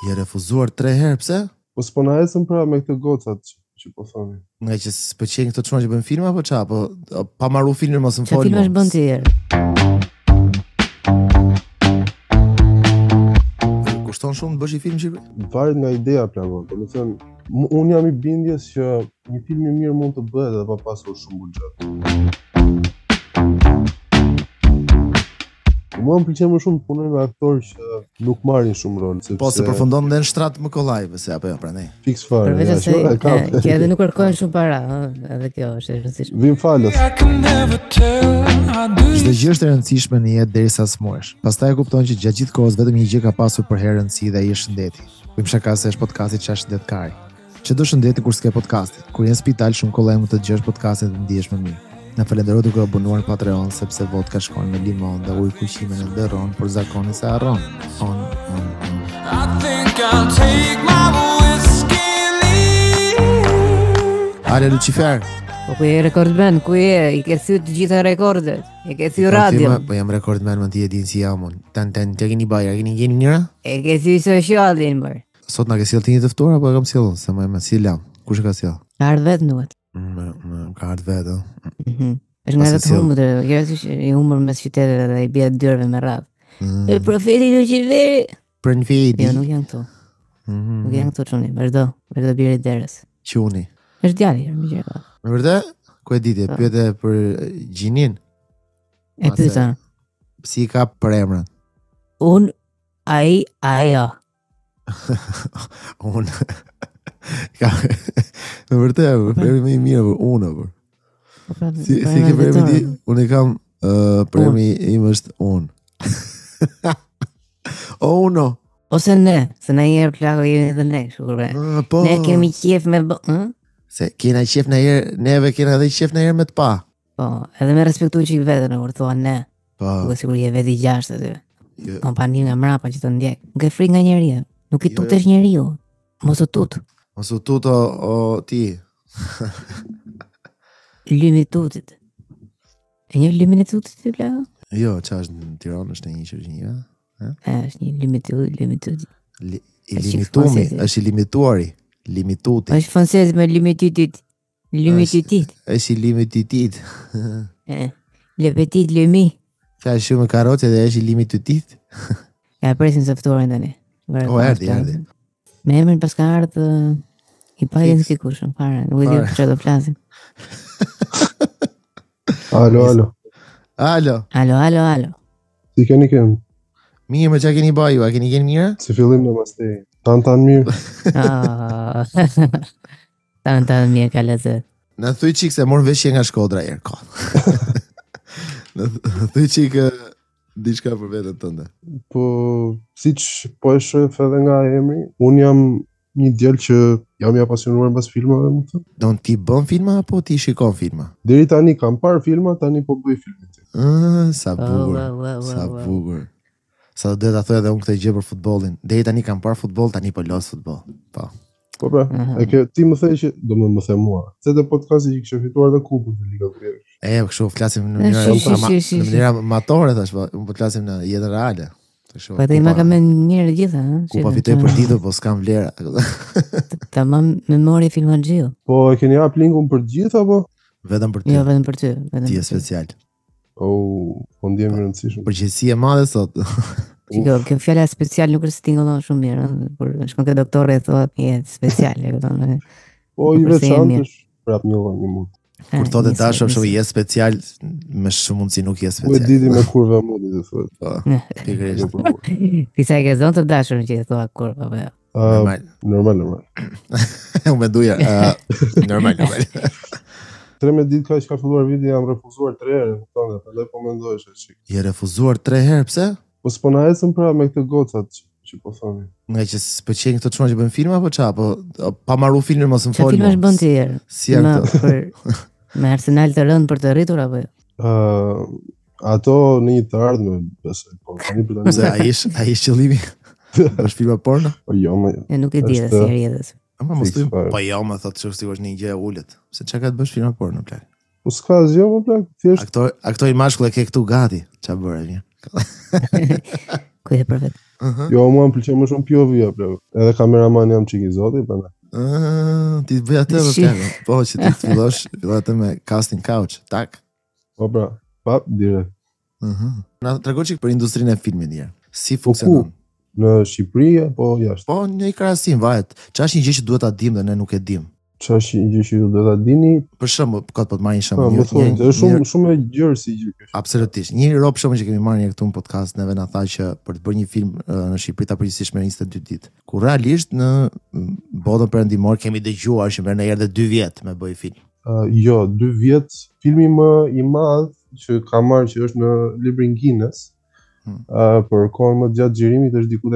Je refuzuar 3 herë, pse? Po s'po na ecën pra me këtë gocat që po thoni. Nga që s'pëlqejnë këto çuna që bëjnë filma apo ç'a? Po pa marrë filmin mos më Çfarë fol. filmash bën ti herë? Kushton shumë të bësh i film që Varet nga ideja plako. Do të thënë, unë jam i bindjes që një film i mirë mund të bëhet edhe pa pasur shumë buxhet. Mua më pëlqen më shumë të punoj me aktorë që nuk marrin shumë rol, sepse po se përfundon në shtrat më kollajve se apo jo prandaj. Fiks fare. Përveç ja, asaj, e kam. që edhe nuk kërkojnë shumë para, edhe kjo është e rëndësishme. Vim falës. Çdo gjë është e rëndësishme në jetë derisa smuresh. Pastaj e kupton që gjatë gjithë kohës vetëm një gjë ka pasur për herë rëndësi dhe ai është shëndeti. Bëjmë shaka se është podcasti Çfarë shëndet kari. Çdo shëndeti kur s'ke podcastit. Kur je në spital shumë kollaj mund të dëgjosh podcastin dhe ndihesh më mirë. Na falenderoj duke u abonuar në Patreon sepse vodka shkon me limon dhe ujë kuqime në ndërron, por zakoni se harron. On. I think I'll take my whiskey leave. Ale Lucifer. Po ku je rekordmen, ku je? I ke thyer të gjitha rekordet. I ke thyer radio. Po jam rekordman më ti e din si jam unë. Tan të keni baja, keni gjeni njëra? E ke thyer socialin më. Sot na ke sjell ti një të ftuar apo e kam sjellun? Se më si lam. Kush e ka sjell? Ardh vet nuhet. Ka ardh vetë. Është nga vetë humor, kjo është i humor mes qytetet dhe i bie dyrave me radhë. E profeti Luciferi. Profeti. Jo, nuk janë këto. Nuk janë këto çuni, vazhdo biri derës. Quni. Është djali, më gjë. Me vërtet? Ku e diti? Pyete për gjinin? E pyeta. Si ka për emrin? Un, ai, ajo. Un. Ka. Me vërtet, për më i mirë për unë apo. Si ke për emrin ti? Unë kam premi im është unë. O uno. Ose ne, se na jep plako jemi edhe ne, shkurve. Po. Ne kemi qef me Se kena qef në herë, neve kena edhe qef në herë me të pa. Po, edhe me respektu që i vetën në kur thua ne. Po. Duke sigur je veti gjashtë aty. Jo. Kompani nga mrapa që të ndjek. Nuk e frik nga njeria. Nuk i tutesh njeriu. Mos u tut. Mos u tut o ti. Lymi tutit. E një lymin e tutit ti plako? Jo, qa është në Tiranë, është në një qërgjinja? Është një lymi tutit. I limitumi, është i limituari. Limituti. Është francez me limitutit. Limitutit. Është i limitutit. Le petit lymi. Ka shumë karroce dhe është i limitutit. Ja presin se ftuaren tani. O, erdi. Me emrin pas ka ardhë i pa identifikueshëm fare. Nuk e di për çfarë do flasim. Alo. Si keni kënë? Mirë, më qa keni baju, a keni mirë? Si fillim në mastej. Tan mirë. Tan mirë ka lezet. Në thuj qik se morë veshje nga Shkodra erë, ka. Në thuj qik diçka për vetën tënde. Po, siç po e shef edhe nga emri, unë jam një djalë që jam i apasionuar mbas filmave, më thënë. Don ti bën filma apo ti shikon filma? Deri tani kam parë filma, tani po bëj filmin. Sa bukur. Sa bukur. Sa do të thoj edhe unë këtë gjë për futbollin. Deri tani kam parë futboll, tani po los futboll. Po. Po pra, ti më thej që do më the mua. Se te podcasti që kishe fituar dhe kupën në Liga Premier. Kështu flasim në mënyra amatore tash, po unë po flasim në jetën reale. Po dhe ima ka me njërë gjitha, ku pa fitoj për ditë, po s'kam vlera. Tamam memori filmagjiu. Po e keni hap linkun për gjithë apo? Vetëm për ty. Jo, vetëm për ty. Ti je special. Po ndjem i rëndësishëm. Përgjegjësi e madhe sot. Kjo fjala special nuk është tingëllon shumë mirë, por shkon ke doktori e thotë je special, e kupton. Po i veçantë është prap një mund. Kur thotë dashur shumë je special, me shumë mundsi nuk je special. Po e diti me kurva mundi të thotë. Po. Pikërisht. Ti sa ke zonë të dashur që thua kurva apo jo? Normal. Unë mendoja normal. 13 ditë ka filluar viti, jam refuzuar 3 herë, kupton, prandaj po mendoj se je refuzuar 3 herë, pse? Po s'po na ecën pra me këtë gocat që po thoni. Nga që s'pëlqejnë këto çuna që bëjnë filma apo ç'a? Po pa marrë filmin mos më fol. Çfarë filmash bën ti herë? Si janë me Arsenal të rënd për të rritur apo jo? Ato në një të ardhme, besoj, po tani për tani. Se ai është qëllimi. Është filma porno? Po jo, më. Nuk e di as si rrjedhës. Ama mos thoj, po jo, më thotë se është një gjë e ulët. Se çka ka të bësh filma porno plak? Po s'ka asgjë më plak, thjesht. Aktori mashkull e ke këtu gati. Ç'a bëre mirë? Kujt e profet. Jo, mua më pëlqen më shumë POV-ja, plak. Edhe kameraman jam çik i zoti, prandaj. Ti bëj atë edhe plako. Po, që ti fillosh atë me casting couch, tak. Po pra, pap direkt. Na trego çik për industrinë e filmit një. Si funksionon? Në Shqipëri apo jashtë? Po, një krahasim varet. Çfarë është një gjë që duhet ta dim dhe ne nuk e dim? Çfarë është një gjë që ju do ta dini? Për shembull, po të marr një Po, shembull. më thonë, është shumë e gjerë si gjë kjo. Absolutisht. Një rob shumë që kemi marrë një këtu në podcast, neve na tha që për të bërë një film në Shqipëri ta përgjithsisht merr 22 ditë. Kur realisht në botën perëndimor kemi dëgjuar që merr në herë 2 vjet me bëj film. Jo, 2 vjet. Filmi më i madh që ka marrë që është në librin Guinness, për kohën më gjatë xhirimit është diku te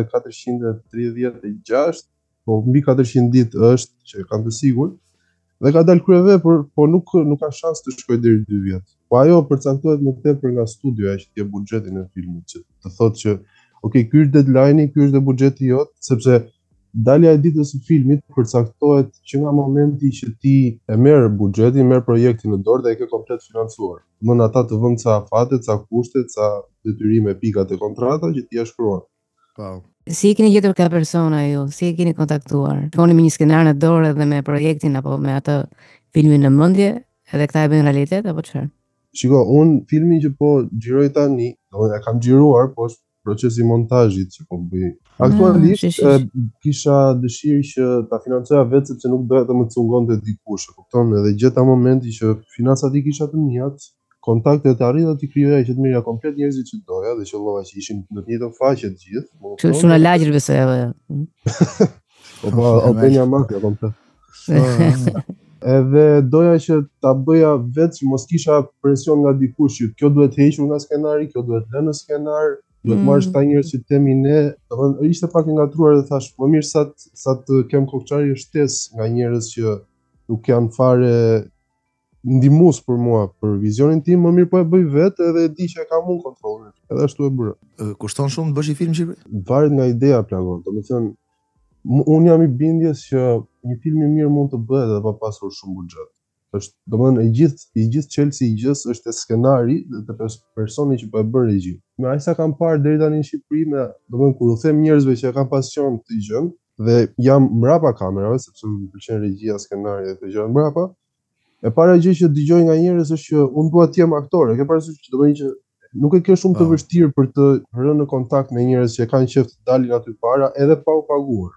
436, po mbi 400 ditë është që kam të sigurt. Dhe ka dalë kryevepër, po nuk ka shans të shkojë deri 2 vjet. Po ajo përcaktohet më tepër nga studioja që t'jep buxhetin e filmit, që të thotë që okay, ky është deadline-i, ky është dhe buxheti jot, sepse dalja e ditës së filmit përcaktohet që nga momenti që ti e merr buxhetin, merr projektin në dorë dhe e ke komplet financuar. Mund ata të vënë ca afate, ca kushte, ca detyrime, pikat e kontrata që ti ja shkruan. Po. Si keni gjetur ka persona ju? Si keni kontaktuar? Shkoni me një skenar në dorë dhe me projektin apo me atë filmin në mendje, edhe këta e bëjnë realitet apo çfarë? Shiko, unë filmin që po xhiroj tani, domethënë e kam xhiruar, po është procesi i montazhit që po bëj. Aktualisht kisha dëshirë që ta financoja vetë sepse nuk doja të më cungonte dikush, e kupton? Edhe gjeta momenti që financat i kisha të mijat, kontaktet e arrita t'i krijoja që të mirja komplet njerëzit që doja dhe që lloja që ishin në të njëjtën faqe të gjithë. Shumë në lagjër besoj apo jo. Po Albania Makja komplet. Edhe doja që ta bëja vetë që mos kisha presion nga dikush që kjo duhet hequr nga skenari, kjo duhet lënë në skenar, duhet marrësh këta njerëz që temi ne. Domethënë ishte pak e ngatruar dhe thash, më mirë sa të kem kokçarje shtesë nga njerëz që nuk janë fare ndihmues për mua, për vizionin tim, më mirë po e bëj vetë edhe e di që e kam unë kontrollin. Edhe ashtu e bëra. Kushton shumë të bësh një film në Shqipëri? Varet nga ideja plagon. Domethënë unë jam i bindjes që një film i mirë mund të bëhet edhe pa pasur shumë buxhet. Është, domethënë i gjithë çelësi i gjës është te skenari dhe te personi që po e bën regji. Me aq sa kam parë deri tani në Shqipëri, domethënë kur u them njerëzve që kanë pasion këtë gjë dhe jam mbrapa kamerave sepse më pëlqen regjia, skenari dhe këto gjëra mbrapa. E para gjë që dëgjoj nga njerëz është që unë dua të jem aktor. E ke parasysh që domethënë që nuk e ke shumë të vështirë për të rënë në kontakt me njerëz që kanë qejf të dalin aty para edhe pa u paguar.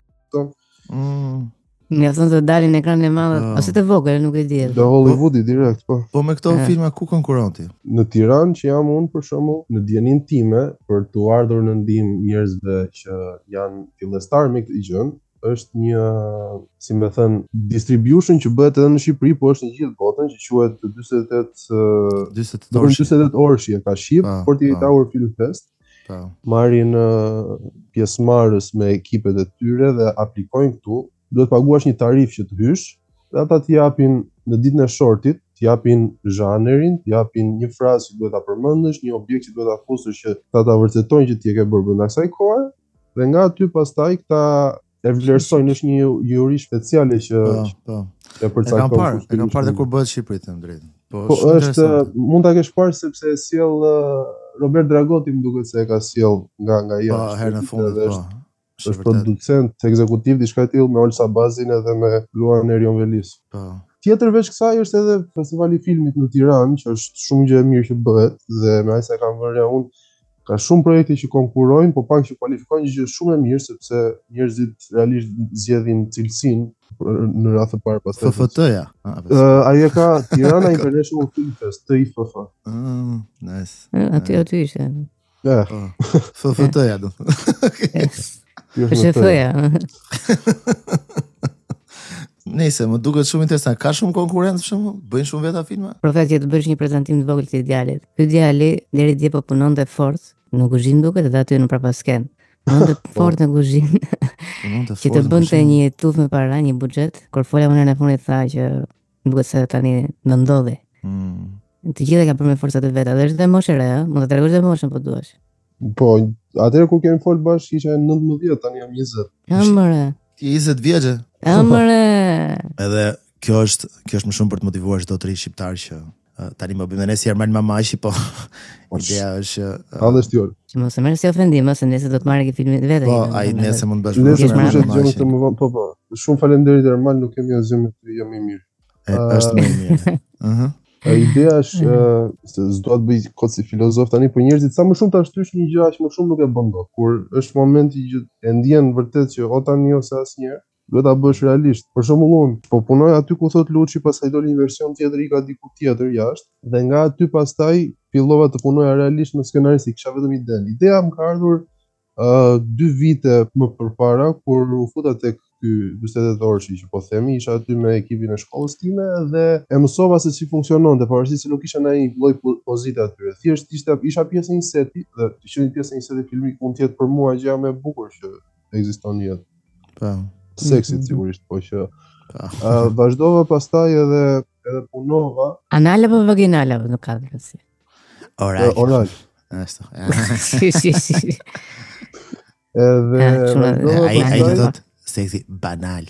Mjafton të dalin në ekranin e madh ose të vogël, nuk e di. Në Hollywoodi direkt, po. Po me këto filma ku konkuron ti? Në Tiranë që jam unë për shembull, në dijenin time për të ardhur në ndihmë njerëzve që janë fillestar me këtë gjë, është një, si më thën, distribution që bëhet edhe në Shqipëri, po është në gjithë botën, që quhet 48 orshi e ka shqip, 48 Hour Film Fest. Marrin pjesëmarrës me ekipet e tyre dhe aplikojnë këtu. Duhet paguash një tarif që të hysh, dhe ata t'i japin në ditën e shortit, t'i japin zhanerin, t'i japin një frazë që duhet ta përmendësh, një objekt që duhet ta fusësh që ta vërtetojnë që ti e ke bërë brenda kësaj kohe, dhe nga aty pastaj këta e vlerësojnë, është një juri speciale që e përcakton. E kam parë dhe kur bëhet Shqipëri të drejtën. Po është, mund ta kesh parë sepse e sjell Robert Dragoti, më duket se e ka sjell nga jashtë. Po, herën e fundit, po. Është producent ekzekutiv diçka e tillë me Olsa Bazin edhe me Luan Erion Velis. Po. Tjetër veç kësaj është edhe festivali i filmit në Tiranë, që është shumë gjë e mirë që bëhet dhe me aq sa kam vënë unë, ka shumë projekte që konkurrojnë, po pak që kualifikojnë, që është shumë e mirë sepse njerëzit realisht zgjedhin cilësinë në radhë të parë pastaj. FFT-ja. Ai e ka Tirana International Film Fest, TIFF. Nice. Aty ishte. FFT-ja do. FFT-ja. Nëse më duket shumë interesant, ka shumë konkurrencë për shembull, bëjnë shumë veta filma. Profeti të bësh një prezantim të vogël të idealit. Ky ideali deri dje po punonte fort në kuzhinë duket edhe aty në prapasken. Punonte fort në kuzhinë. Që të bënte një tuf me para, një buxhet, kur fola më në fundit tha që duket se tani më ndodhi. Të gjithë ka bërë me forca të veta, dhe është dhe moshë e re, mund ta tregosh dhe moshën po duash. Po, atëherë kur kemi fol bashkë isha 19, tani jam 20. Amore. Ti 20 vjeçë. Amore. Edhe kjo është më shumë për të motivuar çdo të ri shqiptar që Tani më bëjmë ne si Armal Mamashi, po ideja është Edhe shtyor. Që mos e merr si ofendim, ose nëse do të marrë ke filmin vetë. po ai nëse mund të Nëse bashkëpunojmë kush e me dëgjon Mamashi. këtë më vonë, po. Shumë faleminderit Ermal, nuk kemi asgjë me ty, jam i mirë. Është më i mirë. Ëh. Ideja është se s'dua të bëj kot si filozof tani, po njerëzit sa më shumë ta shtysh një gjë, aq më shumë nuk e bën dot. Kur është momenti që e ndjen vërtet që o tani ose asnjëherë, duhet ta bësh realisht. Për shembull unë po punoj aty ku thot Luçi, pastaj doli një version tjetër i ka diku tjetër jashtë, dhe nga aty pastaj fillova të punoja realisht në skenaristë, kisha vetëm idenë. Ideja më ka ardhur 2 vite më përpara kur u futa tek ky 48 orëshi që po themi, isha aty me ekipin e shkollës time dhe e mësova se si funksiononte, pavarësisht se nuk kisha ndonjë lloj pozite aty. Thjesht isha pjesë e një seti dhe të qenë pjesë e një seti filmi mund të jetë për mua gjëja më e bukur që ekziston në jetë. Po. Seksit sigurisht, po që vazhdova pastaj edhe punova Anal apo vaginal apo nuk ka rëndësi. oral. Ashtu. Si. Edhe Ai do thot seksi banal.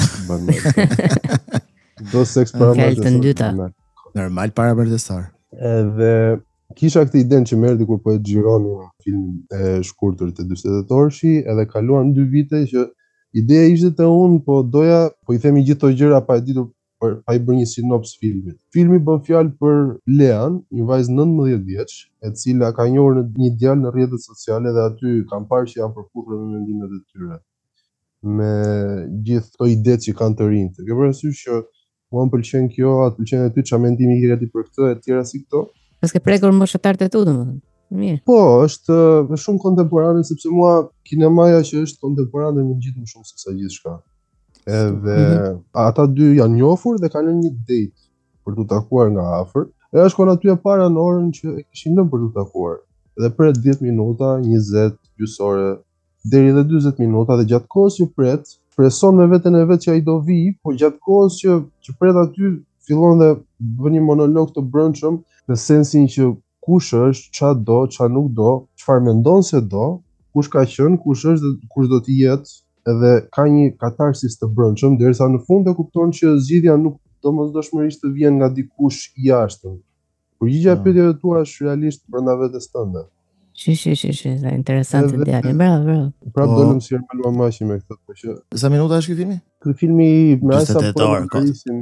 Do seks para Fjalë të dyta. Normal para bërtesor. Edhe kisha këtë idenë që merrti kur po e xhironin filmin e shkurtër të 48 orëshi, edhe kaluan 2 vite që ideja ishte te unë, po doja, po i themi gjithë këto gjëra pa e ditur, pa i bërë një sinops filmit. Filmi bën fjalë për Lean, një vajzë 19 vjeç, e cila ka njohur një djalë në rrjetet sociale dhe aty kam parë që janë përputhur me mendimet e tyre. Me gjithë këto ide që kanë të rinjtë. Ke parasysh që mua më pëlqen kjo, atë pëlqen e ty, çfarë mendimi ke ti për këtë e tjera si këto? Pas ke prekur moshatarët e tu, domethënë. Mirë. Po, është shumë kontemporane sepse mua kinemaja që është kontemporane më ngjit më shumë se sa gjithçka. Edhe ata dy janë njohur dhe kanë një date për t'u takuar nga afër. Dhe shkon aty e para në orën që e kishin lënë për t'u takuar. Dhe pret 10 minuta, 20, gjysore, deri dhe 40 minuta dhe gjatë kohës që preson me veten e vet që ai do vi, po gjatë kohës që pret aty fillon dhe bën një monolog të brendshëm në sensin që kush është, çfarë do, çfarë nuk do, çfarë mendon se do, kush ka qenë, kush është dhe kush do të jetë, edhe ka një katarsis të brendshëm derisa në fund e kupton që zgjidhja nuk domosdoshmërisht të vjen nga dikush i jashtëm. Përgjigjja e pyetjeve tua është realisht brenda vetes tënde. Është interesante djalë. Bravo. Prapë dolëm si Armal Mamashi me këtë, po që Sa minuta është ky filmi? ky filmi me aq sa 48 orë, po krisin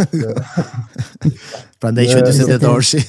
Prandaj që 48 orëshi.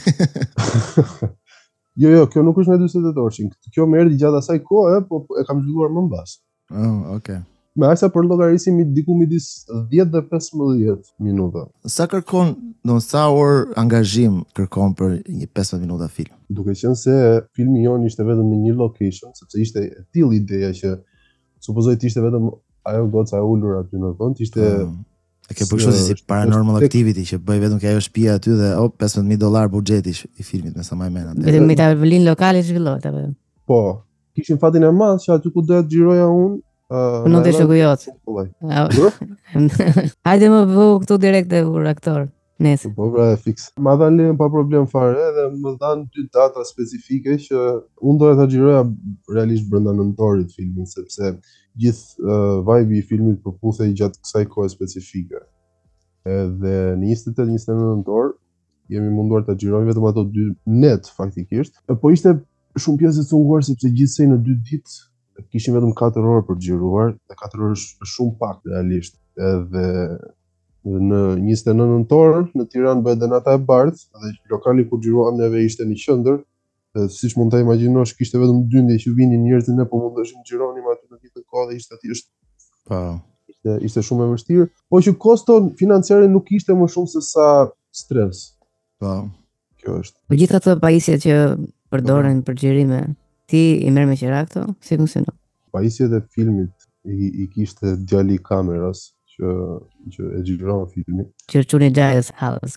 Jo, kjo nuk është në 48 orëshin. Kjo më erdhi gjatë asaj kohe, po e kam zhvilluar më mbas. Oh, okay. Me aq sa për llogarisim diku midis 10 dhe 15 minuta. Sa kërkon, sa orë angazhim kërkon për një 15 minuta film? Duke qenë se filmi jon ishte vetëm në një location, sepse ishte e tillë ideja që supozoj të ishte vetëm ajo goca e ulur aty në vend, ishte e ke bërë si Paranormal Activity që bëj vetëm që ajo shtëpia aty dhe $15,000 buxheti i filmit me sa më mend. Vetëm me tavolin lokale zhvillohet apo? Po, kishin fatin e madh që aty ku doja të xhiroja unë. Nuk të shoku jot. Hajde më bëu këtu direkt e ur aktor. Nesër. Po pra, fix. Ma dhan lejen pa problem fare dhe më dhan 2 data specifike që unë doja ta xhiroja realisht brenda nëntorit filmin, sepse gjithë vibe i filmit përputhej gjatë kësaj kohe specifike. Edhe në 28-29 nëntor jemi munduar ta xhirojmë vetëm ato 2 net faktikisht. Po ishte shumë pjesë e cunguar sepse gjithsej në 2 ditë kishim vetëm 4 orë për xhiruar, dhe 4 orë është shumë pak realisht. Edhe në 29 nëntor në Tiranë bëhet Denata e Bardhë dhe lokali ku xhiruam neve ishte në qendër. Siç mund ta imagjinosh, kishte vetëm dyndje që vinin njerëzit, ne po mundeshim xhironim aty në këtë kohë dhe ishte thjesht. Po. Ishte shumë e vështirë, po që kosto financiare nuk ishte më shumë se sa stres. Po. Kjo është. Po gjithë ato pajisjet që përdoren për xhirime, ti i merr me qira këto? Si funksionon? Pajisjet e filmit i kishte djali i kamerës që e xhiron filmin. Çerçuni Giles House.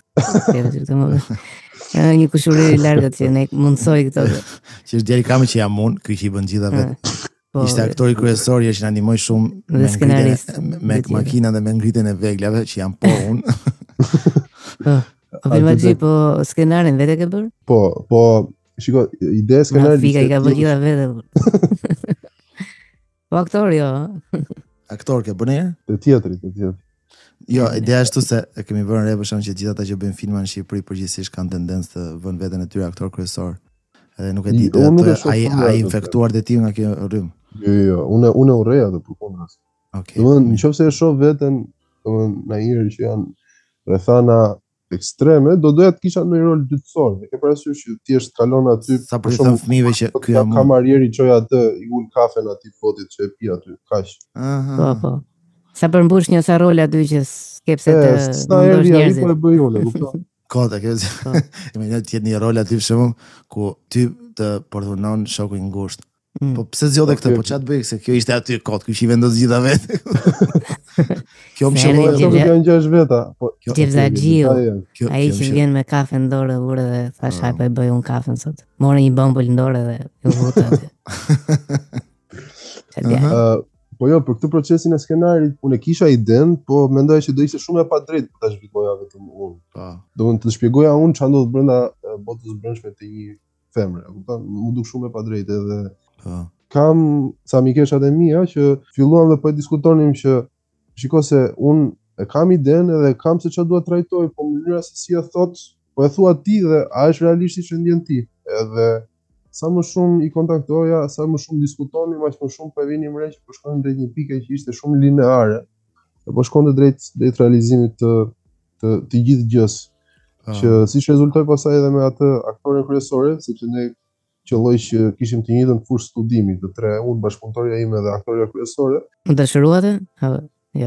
Një kushuri i largët që ne mundsoj këto. Që është djali kamerë që jam unë, ky që i bën gjitha vetë. Ishte aktori kryesor që na ndihmoi shumë me skenarist, me makina dhe me ngritjen e veglave që jam po unë. Po filmagji, po skenarin vetë ke bërë? Po, shiko, ideja e skenarit i ka bërë gjitha vetë. Po aktor jo. Aktor ke bën herë? Të tjetrit. Jo, ideja është se e kemi vënë re për shkak që gjithë ata që bëjnë filma në Shqipëri përgjithsisht kanë tendencë të vënë veten e tyre aktor kryesor. Edhe nuk e di, ai infektuar të tij nga kjo rrym. Jo, unë urrej atë përkundër. Okej. Domethënë, nëse e shoh veten, domethënë na njëri që janë rrethana ekstreme, doja të kisha në rol dytësor. E ke parasysh që thjesht kalon aty sa për të thënë fëmijëve që ky jam kamarieri çoj atë i ul kafen atij botit që e pi aty, kaq. Po. Sa përmbush një sa rol aty që skepse të mundosh njerëzit. Po e bëj unë, kupton? Kota, kjo imagjino të jetë një rol aty për shembull ku ty të përdhunon shoku i ngushtë. Po pse zgjodhe këtë? Po çfarë të bëj se kjo ishte aty kot, ky i vendos gjitha vetë. Kjo më shëlloi që janë 6 veta. Po Gjevzaxhiu. Ai që vjen me kafe në dorë urë dhe thash haj po e bëj un kafen sot. Morë një bombull në dorë dhe u vuta aty. Po jo, për këtë procesin e skenarit, unë kisha iden, po mendoja që do ishte shumë e padrejtë për ta shpjegoja vetëm unë. Do të shpjegoja unë çfarë ndodh brenda botës brendshme të një femre, kupton? Më duk shumë e padrejtë edhe kam ca mikeshat e mia që filluam dhe po e diskutonim që shikoj se unë e kam idenë edhe kam se çfarë dua të trajtoj, po mënyra se si e thot, po e thua ti dhe a është realisht që ndjen ti. Edhe sa më shumë i kontaktoja, sa më shumë diskutonim, aq më shumë po e vinim re që po shkojmë drejt një pike që ishte shumë lineare. Dhe po shkonte drejt realizimit të gjithë gjës. Që siç rezultoi pastaj edhe me atë aktoren kryesore, sepse ne qelloj që kishim të njëjtën fushë studimi, të tre, unë bashkëpunëtorja ime dhe aktoreja kryesore. Dëshiruate? Jo.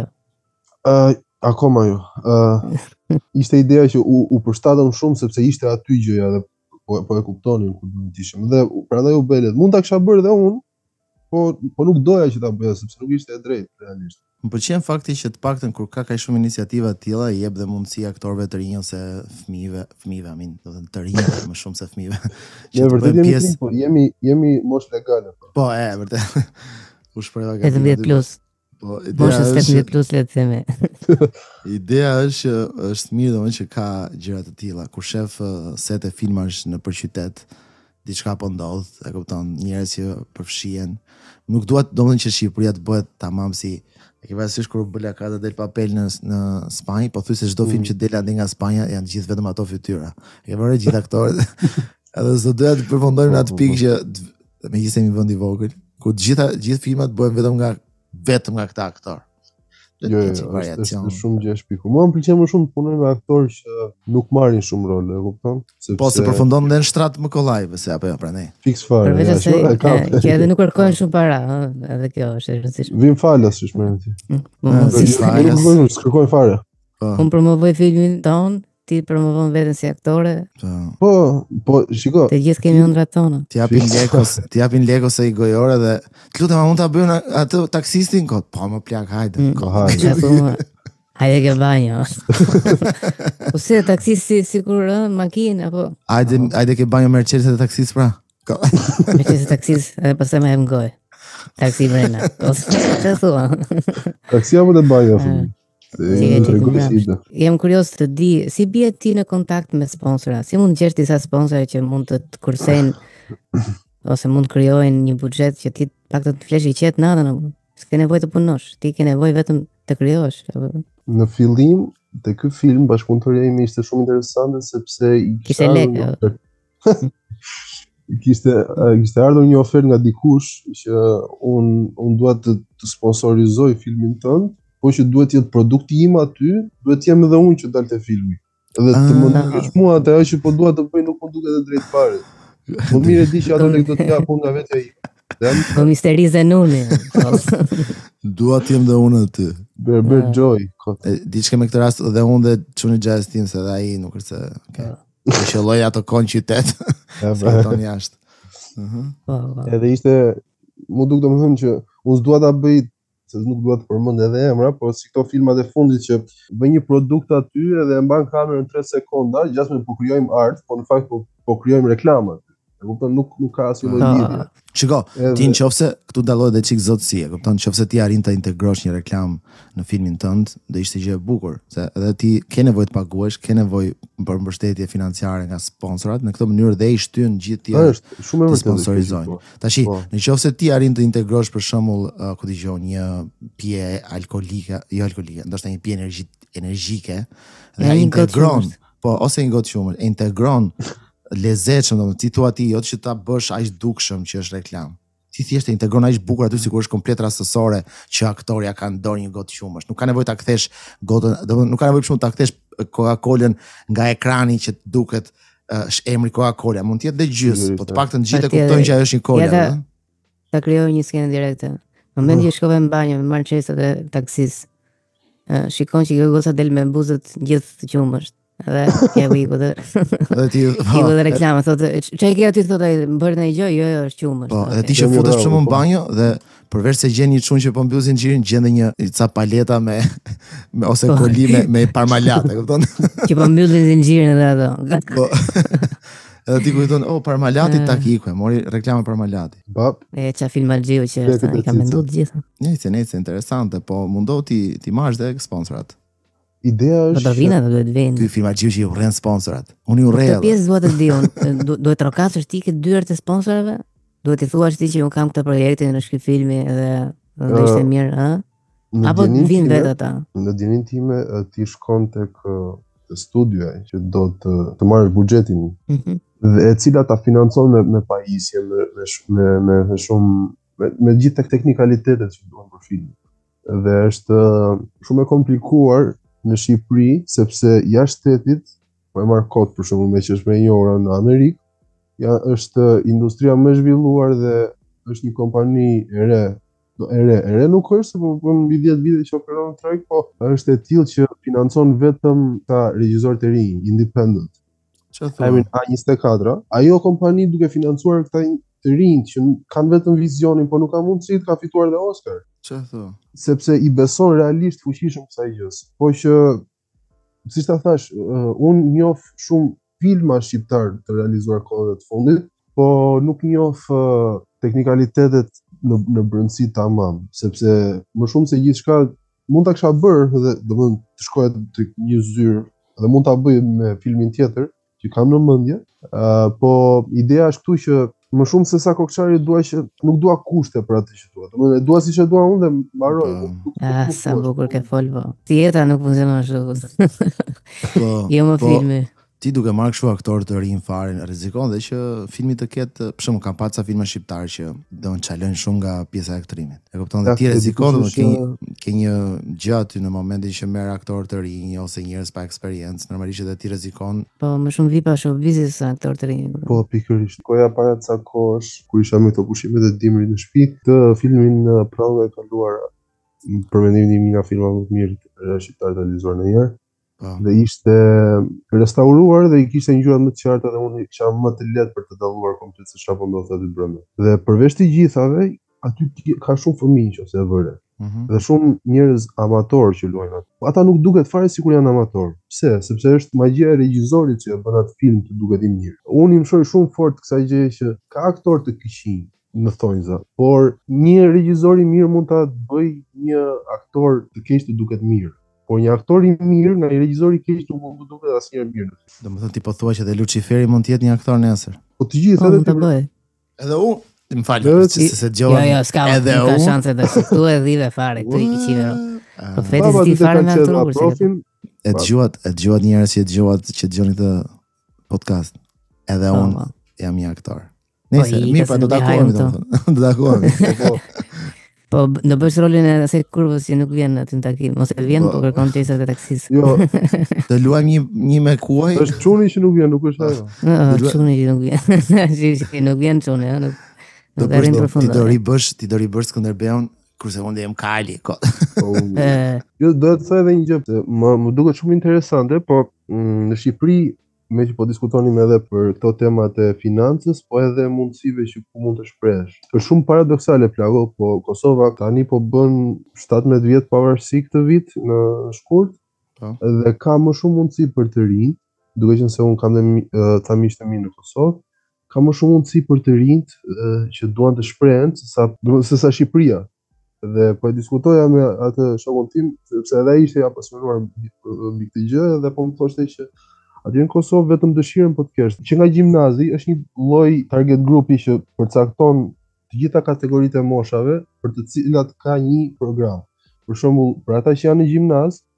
Akoma jo. Ishte ideja që u përshtatëm shumë sepse ishte aty gjëja dhe po e kuptonin ku do të ishim. Dhe prandaj u bëlet. Mund ta kisha bërë edhe unë, po nuk doja që ta bëja sepse nuk ishte e drejtë realisht. Më pëlqen fakti që të paktën kur ka kaq shumë iniciativa të tilla i jep dhe mundësi aktorëve të rinj ose fëmijëve, do të thënë të rinj më shumë se fëmijëve. Ne vërtet jemi pjesë, po jemi moshë legale. Po, vërtet. U shprehova gati. 18+. Po, moshës 18+ le të themi. Ideja është që është mirë domethënë që ka gjëra të tilla, kur shef set e filmash në qytet, diçka po ndodh, e kupton, njerëz që përfshihen. Nuk duat domethënë që Shqipëria të bëhet tamam si e ke parasysh kur bëla ka të del papel në Spanjë, po thuaj se çdo film që del ande nga Spanja janë gjithë vetëm ato fytyra. E ke vënë gjithë aktorët. Edhe s'do doja të përfundojmë në atë pikë që megjithëse jemi vend i vogël, ku gjithë filmat bëhen vetëm nga këta aktor. Jo, është shumë gjë shpiku. Mua më pëlqen më shumë të punoj me aktorë që nuk marrin shumë role, e kupton? Po se përfundon në shtrat më kollajve se apo jo prandaj. Fiks fare. Përveç se që edhe nuk kërkojnë shumë para, edhe kjo është e rëndësishme. Vim falas që shmerën ti. Nuk kërkojnë fare. Unë promovoj filmin ton, ti promovon veten si aktore. Po, shiko. Të gjithë kemi ëndrat tona. Ti japin lekë ose i gojore dhe të lutem a mund ta bëjmë atë taksistin kot. Po më plak, hajde. Hajde ke banjo. Po se taksisti sikur makinë apo. Hajde ke banjo Mercedes dhe taksis pra. Mercedes taksis edhe pastaj më hem goj. Taksi brenda. Çfarë thua? Taksi apo të banjo? Jam kurios të di si bie ti në kontakt me sponsora, si mund gjesh disa sponsora që mund të kursejnë ose mund krijojnë një buxhet që ti pak të flesh i qet natën, s'ke nevojë të punosh, ti ke nevojë vetëm të krijosh. Në fillim te ky film bashkëpunëtoria ime ishte shumë interesante sepse kishte lekë. Kishte ardhur një ofertë nga dikush që unë dua të sponsorizoj filmin tënd. Po që duhet jetë produkti im aty, duhet jem edhe unë që dalte filmi. Edhe të më dukesh mua atë ajo që po dua të bëj nuk më duket e drejtë fare. Po mirë e di që ato lekë do të jap unë nga vetja ime. Po misterize nuni. Dua të jem dhe unë aty. Berber Joy. Diçka me këtë rast edhe unë dhe çuni Jazz Team se ai nuk është se okay. Shëlloj ato kon qytet. Se ton jashtë. Edhe ishte më duk domethënë që unë s'dua ta bëj se nuk dua të përmend edhe emra, po si këto filmat e fundit që bën një produkt aty edhe e mban kamerën 3 sekonda, gjasme po krijojmë art, po në fakt po krijojmë reklamë. E kupton, nuk ka asnjë lloj lidhje. Shiko, ti nëse këtu dallohet edhe çik zotësi, e kupton, nëse ti arrin ta integrosh një reklam në filmin tënd, do ishte gjë e bukur, se edhe ti ke nevojë të paguash, ke nevojë për mbështetje financiare nga sponsorat, në këtë mënyrë dhe i shtyn gjithë tjerë. Është shumë e vërtetë. Sponsorizojnë. Tashi, nëse ti arrin të integrosh për shembull, ku dëgjon një pije alkolike, jo alkolike, ndoshta një pije energjike Ja, dhe një integron, gotë po ose një gotë qumësht, integron lezetshëm, domethënë ti thua ti, jo që ta bësh aq dukshëm që është reklam. Ti thjesht e integron aq bukur aty sikur është komplet rastësore që aktoria ka në dorë një gotë qumësht. Nuk ka nevojë ta kthesh gotën, domethënë nuk ka nevojë shumë ta kthesh Coca-Colën nga ekrani që të duket është emri Coca-Cola, mund të jetë dhe gjys, po të paktën gjithë e kuptojnë që ajo është një cola. Ja ta krijoj një skenë direkte. Në momentin që shkove në banjë me marçesat e taksis, shikon që kjo goca del me buzët gjithë të qumësht. Dhe kjo iku dhe iku dhe reklama, thotë, çai ke aty, thotë ai, bërë ndonjë gjë, jo, është qumësht. Po, edhe ti që futesh shumë në banjë dhe përveç se gjen një çun që po mbyll zinxhirin, gjen një ca paleta me ose koli me Parmalat, e kupton? Që po mbyllin zinxhirin edhe ato. Po. Edhe ti kujton, Parmalati takiku, mori reklamë Parmalati. Bap. Ça filmalgjiu që është, i ka menduar të gjitha. Nice, interesante, po mundo ti marrësh dhe sponsorat. Ideja është. Po do vinë, do duhet vinë. Ky filmalgjiu që i urren sponsorat. Unë i urrej. Këtë pjesë duhet të di unë, duhet të rokasësh ti këtë dyert e sponsorëve? Duhet i thuash ti që unë kam këtë projektin në ky filmi edhe do ishte mirë, ë? Apo vinë vetë ata? Në dinin time ti shkon tek studioja që do të marrë buxhetin dhe e cila ta financon me pajisje, me shumë me gjithë teknikalitetet që duhen për filmin. Dhe është shumë e komplikuar në Shqipëri sepse jashtë shtetit, po e marr kot për shembull me që është më e njohur në Amerikë, është industria më e zhvilluar dhe është një kompani e re nuk është, po mbi 10 vite që operon në treg, po është e tillë që financon vetëm ta regjisorët e rinj, independent. I mean, A24, ajo kompani duke financuar këta të rinj që kanë vetëm vizionin, po nuk ka mundësi të ka fituar dhe Oscar. Çfarë thua? Sepse i beson realisht fuqishëm kësaj gjës. Po që, siç ta thash, unë njoh shumë filma shqiptar të realizuar kohëve të fundit, po nuk njoh teknikalitetet në brendësi tamam, sepse më shumë se gjithçka mund ta kisha bërë dhe domethënë të shkoja tek një zyrë dhe mund ta bëj me filmin tjetër që kam në mendje, po ideja është këtu që më shumë se sa kokçari nuk dua kushte për atë që dua. Domethënë dua siç e dua unë dhe mbaroj. Sa bukur ke fol po. Jeta nuk funksionon ashtu. Jo më filmi. Ti duke marrë kështu aktorë të rinj fare, rrezikon dhe që filmi të ketë, për shembull, kam pasur filma shqiptar që do të çalojnë shumë nga pjesa e aktrimit. E kupton, dhe ti rrezikon, ke një gjë aty në momentin që merr aktorë të rinj ose njerëz pa eksperiencë, normalisht edhe ti rrezikon. Po më shumë vi pa showbizit se aktorë të rinj. Po pikërisht. Koja para ca kohësh kur isha me këto pushimet e dimrit në shtëpi, të filmin prallë e kaluar për mendimin tim nga filma më të mirë shqiptar të realizuar ndonjëherë. Dhe ishte restauruar dhe i kishte ngjyrat më të qarta dhe unë kisha më të lehtë për të dalluar komplet se çfarë po ndodhte aty brenda. Dhe përveç të gjithave, aty ka shumë fëmijë ose e vëre. Dhe shumë njerëz amatorë që luajnë aty. Ata nuk duket fare sikur janë amatorë. Pse? Sepse është magjia e regjisorit që bën atë film të duket i mirë. Unë i mshoj shumë fort kësaj gjëje që ka aktorë të këqij në thonjza, por një regjisor i mirë mund ta bëj një aktor të keq të duket mirë. Por një aktor i mirë nga një regjisor i keq nuk mund të duket asnjëherë mirë. Domethënë ti po thua që edhe Luciferi mund të jetë një aktor nesër. Po të gjithë edhe ti bëj. Edhe unë, më fal, se dëgjova. Jo, s'ka shanse të shtu e dhive fare këtu i kiçive. Profeti ti fare me aktorë. E dëgjuat njerëz që dëgjoni këtë podcast. Edhe unë jam një aktor. Nëse mirë pa do ta takohemi domethënë. Do ta takohemi. Po do bësh rolin e asaj kurvës që nuk vjen aty në takim, ose vjen po kërkon çesat e taksis. Jo. Të luajmë një me kuaj. Është çuni që nuk vjen, nuk është ajo. Çuni që nuk vjen. Si nuk vjen çuni, ëh. Do bësh ti do ribësh Skënderbeun kurse unë jam Kali. Jo, do të thoj edhe një gjë, më duket shumë interesante, po në Shqipëri me që po diskutonim edhe për këto temat e financës, po edhe mundësive që ku mund të shprehesh. Është shumë paradoksale plago, po Kosova tani po bën 17 vjet pavarësi këtë vit në shkurt, dhe ka më shumë mundësi për të rinj, duke qenë se unë kam dhe ta miq të mi në Kosovë, ka më shumë mundësi për të rinjt që duan të shprehen se sa Shqipëria. Dhe po e diskutoja me atë shokun tim, sepse edhe ai ishte i apasionuar mbi këtë gjë dhe po më thoshte që aty në Kosovë vetëm dëshirën po të kesh. Që nga gjimnazi është një lloj target grupi që përcakton të gjitha kategoritë e moshave për të cilat ka një program. Për shembull, për ata që janë në gjimnaz,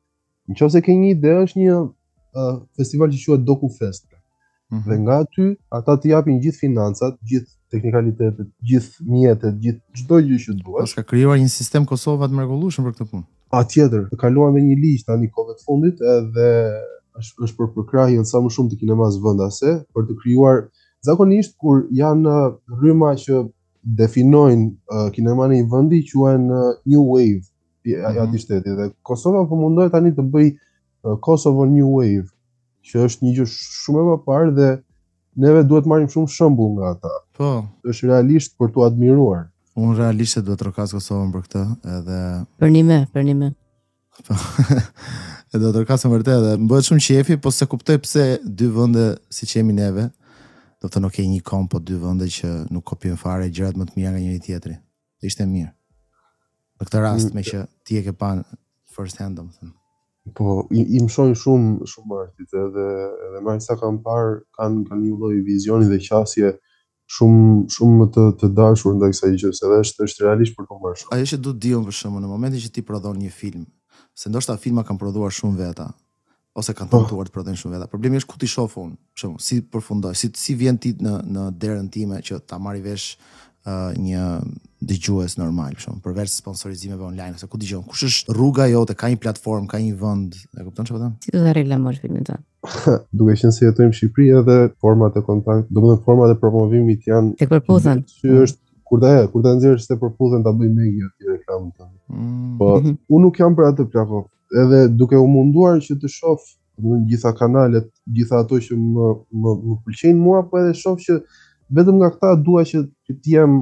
Nëse ke një ide, është një festival që quhet DokuFest. Dhe nga aty ata të japin gjithë financat, gjithë teknikalitetet, gjithë mjetet, gjithë çdo gjë që duhet. Pas ka krijuar një sistem Kosova të mrekullueshëm për këtë punë. Patjetër, kaluan me një ligj tani kohëve të fundit edhe është për përkrahjen sa më shumë të kinemas vendase për të krijuar zakonisht kur janë rryma që definojnë kineman e një vendi quhen New Wave aty shteti dhe Kosova po mundohet tani të bëj Kosovo New Wave, që është një gjë shumë e parë dhe neve duhet marrim shumë shembull nga ata. Po, është realisht për t'u admiruar. Unë realisht duhet trokas Kosovën për këtë, edhe për një me. Po. E do të rkasëm vërtet dhe më bëhet shumë qefi, po se kuptoj pse dy vende siç jemi neve, do të nuk ke një kom, po dy vende që nuk kopjojnë fare gjërat më të mira nga njëri tjetri. Ishte mirë. Në këtë rast me që ti e ke pa first hand, domethënë. Po, i mësojnë shumë artit edhe më sa kanë parë kanë një lloj vizioni dhe qasje shumë të dashur ndaj kësaj gjë, edhe është realisht për të marrë shumë. Ajo që du të diun për shembull, në momentin që ti prodhon një film, se ndoshta filma kanë prodhuar shumë veta, ose kanë tentuar të prodhojnë shumë veta. Problemi është ku ti shoh unë, për shembull, si përfundoj, si vjen ti në derën time që ta marrë vesh një dëgjues normal, për shembull, përveç sponsorizimeve online, ose ku dëgjon, kush është rruga jote, ka një platformë, ka një vend, e kupton çfarë them? Si do ta reklamosh filmin tonë? Duke qenë se jetojmë në Shqipëri edhe format e kontakt, domethënë format e promovimit janë tek përputhen. Që është kur ta nxjerrësh te përputhen ta bëj media aty reklamën tonë. Po unë nuk jam për atë plako. Edhe duke u munduar që të shoh në gjitha kanalet, gjitha ato që më pëlqejnë mua, po edhe shoh që vetëm nga këta dua që të jem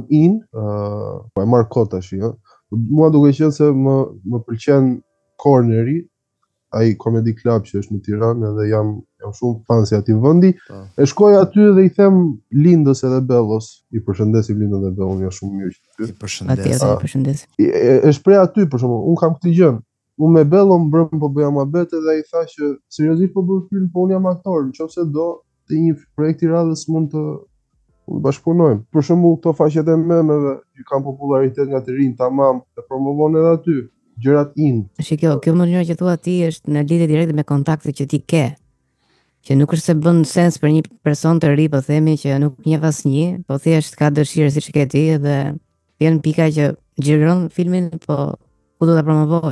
po e marr kot tash, ëh. Mua duke qenë se më pëlqen Corneri, ai comedy club që është në Tiranë edhe jam shumë fan si atij vendi. E shkoj aty dhe i them Lindës edhe Bellos, i përshëndesim Lindën dhe Bellon, janë shumë mirë që i përshëndes. Përshëndes. E shpreh aty për shembull, un kam këtë gjë. Unë me Bellon brëm po bëja muhabet dhe ai tha që seriozisht po bëj film, po un jam aktor, nëse do të një projekt i radhës mund të bashkëpunojmë. Për shembull, këto faqet e memeve që kanë popularitet nga të rinj, tamam, e promovon edhe aty. Gjërat Kjo mënyrë që thua ti është në lidhje direkte me kontaktet që ti ke. Që nuk është se bën sens për një person të ri, po themi që nuk njeh asnjë, po thjesht ka dëshirë siç ke ti dhe vjen pika që xhiron filmin, po ku do ta promovoj.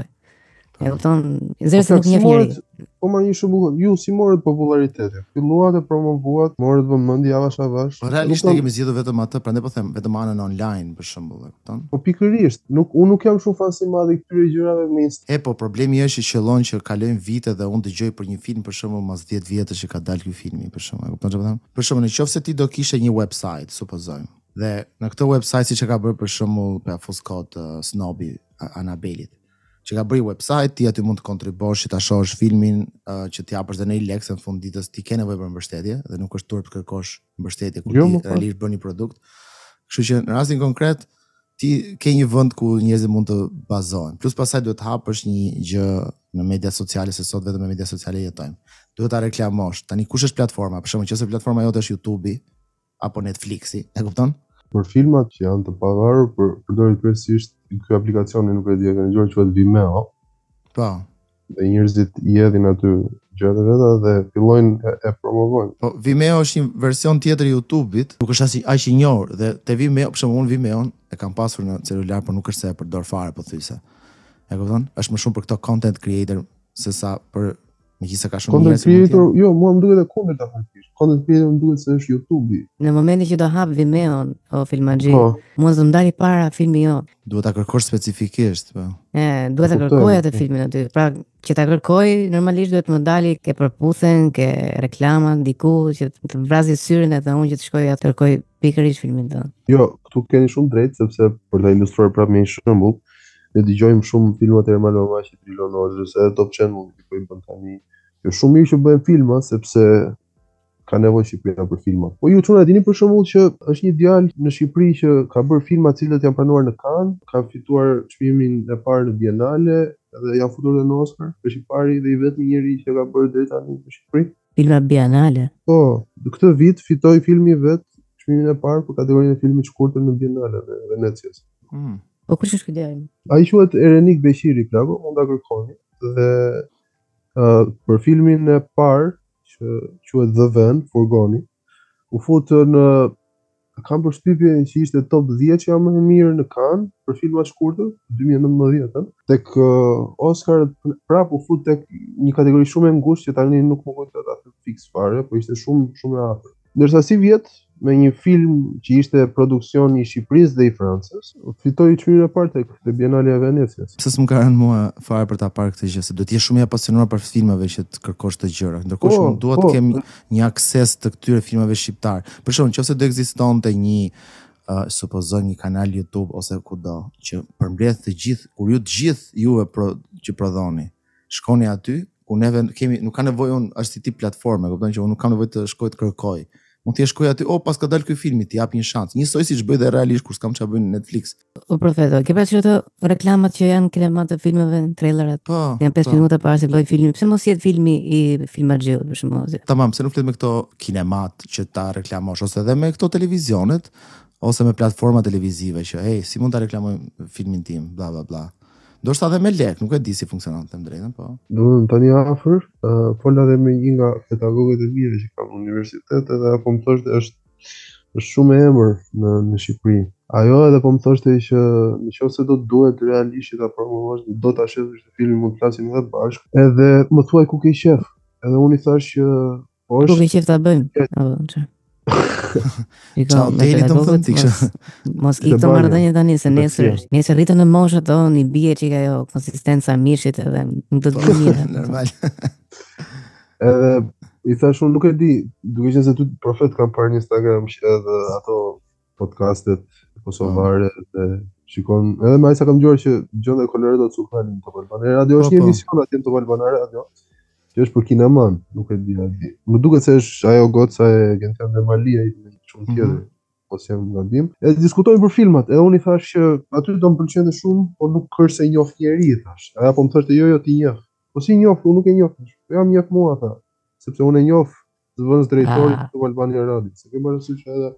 E kupton, zërse nuk njeh njëri. Po marr një shembull, ju si morët popularitetin. Filluat e promovuat, morët vëmendje avash. Po realisht ne kemi zgjedhur vetëm atë, prandaj po them, vetëm anën online për shembull, e kupton? Po pikërisht, unë nuk jam shumë fan si madh i këtyre gjërave me E po problemi është që qëllon që kalojnë vite dhe unë dëgjoj për një film për shembull mas 10 vjetësh që ka dalë ky filmi për shembull, e kupton çfarë them? Për shembull, nëse ti do kishe një website, supozojmë, dhe në këtë website siç e ka bërë për shembull Fuskot Snobi Anabelit, që ka bërë website, ti aty mund të kontribosh që ta shohësh filmin, që ti japësh dhe në një lekë, në fund ditës ti ke nevojë për mbështetje dhe nuk është turp të kërkosh mbështetje kur ti realisht bën një produkt. Kështu që në rastin konkret ti ke një vend ku njerëzit mund të bazohen. Plus pastaj duhet të hapësh një gjë në media sociale, se sot vetëm me media sociale jetojmë. Duhet ta reklamosh. Tani kush është platforma? Për shembull, nëse platforma jote është YouTube-i apo Netflixi, e kupton? Për filmat që janë të pavarur, përdoret kryesisht ky aplikacioni, nuk e di, e kanë dëgjuar, quhet Vimeo. Po. Dhe njerëzit i hedhin aty gjërat e veta dhe fillojnë e promovojnë. Po Vimeo është një version tjetër i YouTube-it, nuk është aq i njohur dhe te Vimeo, për shembull, unë Vimeon e kam pasur në celular, por nuk është se e përdor fare pothuajse. E kupton? Është më shumë për këto content creator sesa për megjithëse ka shumë njerëz. Content creator, jo, mua më duket e kundërta faktikisht. Content creator më duket se është YouTube-i. Në momentin që do hap Vimeon o Filmaxhi, mos do ndali para filmi jot. Duhet ta kërkosh specifikisht, po. Duhet ta kërkoj atë filmin aty. Pra, që ta kërkoj, normalisht duhet më dali ke përputhen, ke reklama diku që të vrasë syrin edhe unë që të shkoj atë kërkoj pikërisht filmin tonë. Jo, këtu keni shumë drejt, sepse për ta ilustruar prapë me një shembull, ne dëgjojmë shumë filma të Ermal Mamashi, Trilonozë, ose Top Channel, që bën tani. Jo shumë mirë që bëjnë filma, sepse ka nevojë Shqipëria për filma. Po ju çuna dini për shembull që është një djalë në Shqipëri që ka bërë filma të cilët janë pranuar në Cannes, ka fituar çmimin e parë në Bienale dhe janë futur edhe në Oscar. Është i pari dhe i vetmi njeri që ka bërë deri tani në Shqipëri. Filma Bienale. Po, këtë vit fitoi filmi vet çmimin e parë për kategorinë e filmit të shkurtër në Bienale në Venecias. Po kush është ky djalë? Ai quhet Erenik Beqiri, plako, mund ta kërkoni. Dhe Për filmin e parë që quhet The Van, Furgoni, u futën kam përshtypjen që ishte top 10 që janë më e mirë në Cannes për filma të shkurtër 2019-ën. Tek Oscar prap u fut tek një kategori shumë e ngushtë që tani nuk më kujtohet atë fiks fare, po ishte shumë e afërt. Ndërsa si vjet me një film që ishte produksion i Shqipërisë dhe i Francës, fitoi çmimën e parë tek Bienalja e Venecias. Pse s'm ka rënë mua fare për ta parë këtë gjë, se do të jesh shumë i apasionuar për filmave që të kërkosh të gjëra. Ndërkohë unë dua të kem një akses të këtyre filmave shqiptar. Për shembull, nëse do ekzistonte një supozoj një kanal YouTube ose kudo që përmbledh të gjithë, kur ju të gjithë juve që prodhoni, shkoni aty, ku neve kemi, nuk ka nevojë unë është si tip platforme, kupton që unë nuk kam nevojë të shkoj të kërkoj. Mund të shkoj aty, pas ka dalë ky filmi, ti jap një shans. Njësoj siç bëj dhe realisht kur s'kam çfarë bëj në Netflix. O profeto, ke parasysh ato reklamat që janë kinemat të filmeve, trailerat? Po. Janë 5 minuta para se lloj filmi. Pse mos jetë filmi i Filmaxhiut për shembull? Tamam, pse nuk flet me këto kinemat që ta reklamosh ose edhe me këto televizionet ose me platforma televizive që si mund ta reklamoj filmin tim, bla bla bla. Do shta dhe me lek, nuk e di si funksionon të më drejtën, po. Tani afër, fola dhe me një nga pedagogët e mire që kam në universitet, edhe po më thoshte është shumë e emër në Shqipëri. Ajo edhe po më thoshte që nëse do të duhet realisht që ta promovosh, do ta shesësh të filmin, mund të flasim edhe bashkë. Edhe më thuaj ku ke qef. Edhe unë i thash që ku ke qef ta bëjmë. Ciao, deri të më thënë ti kështë. Mos i këto marrëdhënie tani se nesër rritën në moshë ato, i bie që ajo konsistenca mishit edhe nuk do të bëj mirë. Normal. Edhe i thash unë nuk e di, duke qenë se ty profet kam parë në Instagram edhe ato podcastet kosovare dhe shikon, edhe më ai sa kam dëgjuar që Gjon dhe Coloredo Cukani në Top Albana Radio, është një emision atje në Top Albana Radio. Që është për kineman, nuk e di. Më duket se është ajo goca e Gentian dhe Malia i shumë tjetër, ose jam gabim. Edhe diskutojnë për filmat, edhe unë i thash që aty do më pëlqente shumë, por nuk është se njoh njeri, thash. Ajo po më thoshte jo ti njeh. Po si njoh, unë nuk e njoh. Po jam njeh mua tha, sepse unë e njoh zëvendës drejtorit të Albania Radio. Se ke parasysh edhe.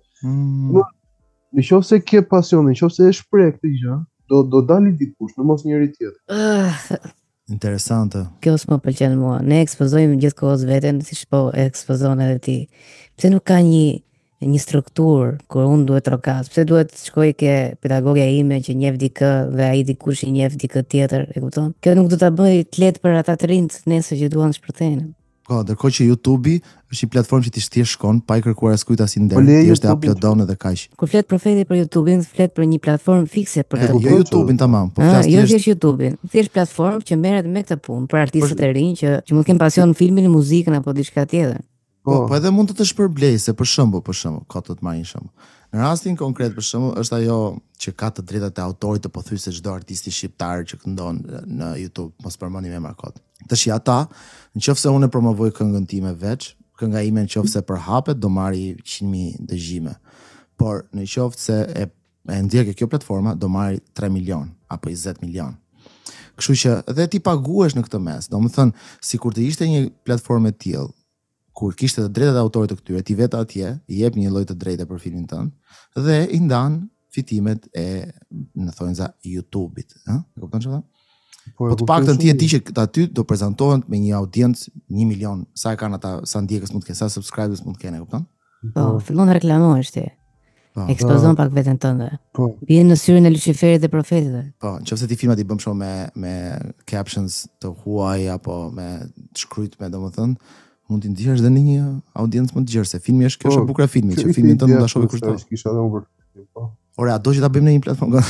Nëse ke pasion, nëse e shpreh këtë gjë, do dali dikush, në mos njëri tjetër. Interesante. Kjo s'më pëlqen mua. Ne ekspozojmë gjithkohës veten, siç po ekspozon edhe ti. Pse nuk ka një strukturë kur unë duhet trokas? Pse duhet shkoj ke pedagogja ime që njeh dikë dhe ai dikush i njeh dikë tjetër, e kupton? Kjo nuk do ta bëj të lehtë për ata të rinjt nesër që duan të shpërthejnë. Po, ndërkohë që YouTube-i është një platformë që ti thjesht shkon pa i kërkuar askujt as nder, ti është uploadon edhe kaq. Kur flet profeti për YouTube-in, flet për një platformë fikse për këtë. Jo YouTube-in tamam, po flas thjesht. Jo thjesht YouTube-in, thjesht platformë që merret me këtë punë për artistët e rinj që mund të kenë pasion në filmin, muzikën apo diçka tjetër. Po edhe mund të shpërblej se për shembull, ka të marrë një shembull. Në rastin konkret për shembull është ajo që ka të drejtat e autorit të pothuajse çdo artisti shqiptar që këndon në YouTube, mos përmendim emra kot. Tash ata, nëse unë promovoj këngën time veç, kënga ime nëse përhapet do marri 100.000 dëgjime. Por nëse e ndjek kjo platforma do marri 3 milion apo 20 milion. Kështu që edhe ti paguhesh në këtë mes. Domethënë, sikur të ishte një platformë e tillë kur kishte të drejtat e autorit të këtyre, ti vetë atje i jep një lloj të drejtë për filmin tënd dhe i ndan fitimet e në thonjza YouTube-it, ëh? E kupton çfarë? Po të paktën ti e di që aty do prezantohen me një audiencë 1 milion, sa e kanë ata, sa ndjekës mund të kenë, sa subscribers mund të kenë, e kupton? Po, fillon të reklamohesh ti. Ekspozon pak veten tënde. Po. Bie në syrin e Luciferit dhe profetit. Po, nëse ti filmat i bëm shumë me captions të huaj apo me shkruajt me domethënë mund t'i ndihesh dhe në një audiencë më të gjerë, se filmi është kjo është e bukur e filmit, që filmin tënd mund ta shohë kushdo. Kisha edhe unë për po. Ore, a do që ta bëjmë në një platformë?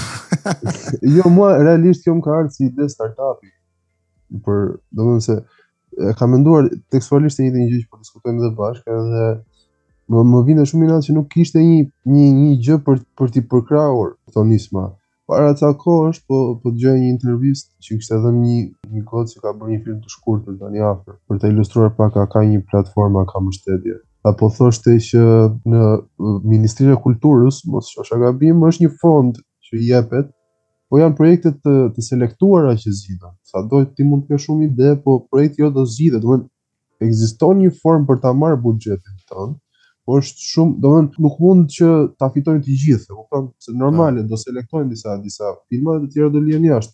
Jo, mua realisht kjo më ka ardhur si ide startupi. Për, domethënë se e kam menduar tekstualisht një gjë që po diskutojmë edhe bashkë, edhe më vjen shumë inat që nuk kishte një gjë për t'i përkrahur tonisma. Para ca kohësh po dëgjoj një intervistë që kishte dhënë një gocë që ka bërë një film të shkurtër tani afër për të ilustruar pak ka një platformë ka mbështetje. Apo thoshte që në Ministrinë e Kulturës, mos shoh gabim, është një fond që i jepet, po janë projekte të selektuara që zgjidhen. Sado ti mund të kesh shumë ide, po projekti jo do zgjidhet, do të ekziston një formë për ta marrë buxhetin tënd. Po është shumë, domethënë nuk mund që ta fitojnë të gjithë, kupton? Se normale do selektojnë disa filma dhe të tjera do lihen jashtë.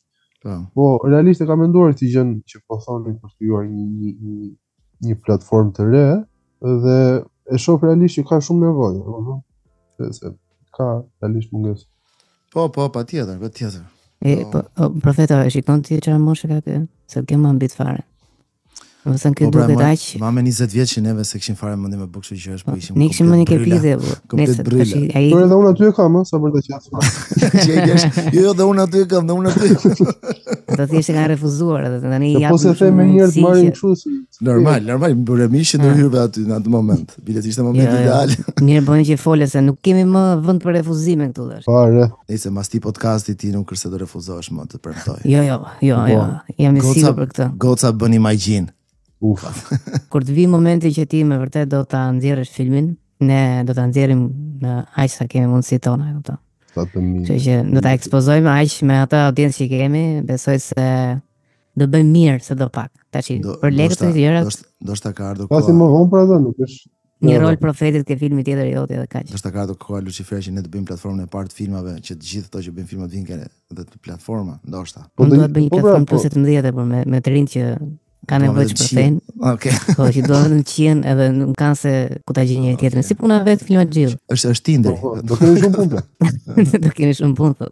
Po, realisht e kam menduar këtë gjë që po thoni për krijuar një platformë të re dhe e shoh realisht që ka shumë nevojë, domethënë se ka realisht mungesë. Po, patjetër. Profeta, e shikon ti çfarë moshe ka ky? Se ke më ambit fare. Domethënë ky duket aq. Ma me 20 vjeç që neve se kishim fare mendim me bë kështu që është po ishim. Ne kishim më një kepidhe, nëse tash ai. Por edhe unë aty e kam, sa për të qenë. Jo, dhe unë aty e kam, Ata thjesht e kanë refuzuar edhe tani japin. Po se them me njerëz marrin kështu si. Normal, bëre mish që ndërhyrve aty në atë moment. Bilet ishte momenti ideal. Mirë bën që fole se nuk kemi më vend për refuzime këtu tash. Fare. Nëse mas ti podcasti ti nuk kërse do refuzohesh më të premtoj. Jo. Jam i sigurt për këtë. Goca bëni magjin. Ufa. Kur të vi momenti që ti me vërtet do ta nxjerrësh filmin, ne do ta nxjerrim në aq sa kemi mundësi tona, e kupton. Kështu që do ta ekspozojmë aq me atë audiencë që kemi, besoj se do bëjmë mirë se do pak. Tash për lekët e tjera, do shta ka ardhur pasi më vonë për atë nuk është një rol profetit ke filmi tjetër joti edhe kaq. Do shta ka ardhur koha Lucifer që ne të bëjmë platformën e parë të filmave, që të gjithë ato që bëjmë filmat vinë edhe të platforma, ndoshta. Po do të bëj një platformë plus 17 por me të rinj që ka nevojë që përfen. Okej. Po që do të qien edhe nuk kanë se ku ta gjejnë njëri tjetrin. Si puna vet filmat xhill. Është Tinder. Do keni shumë punë. Do keni shumë punë.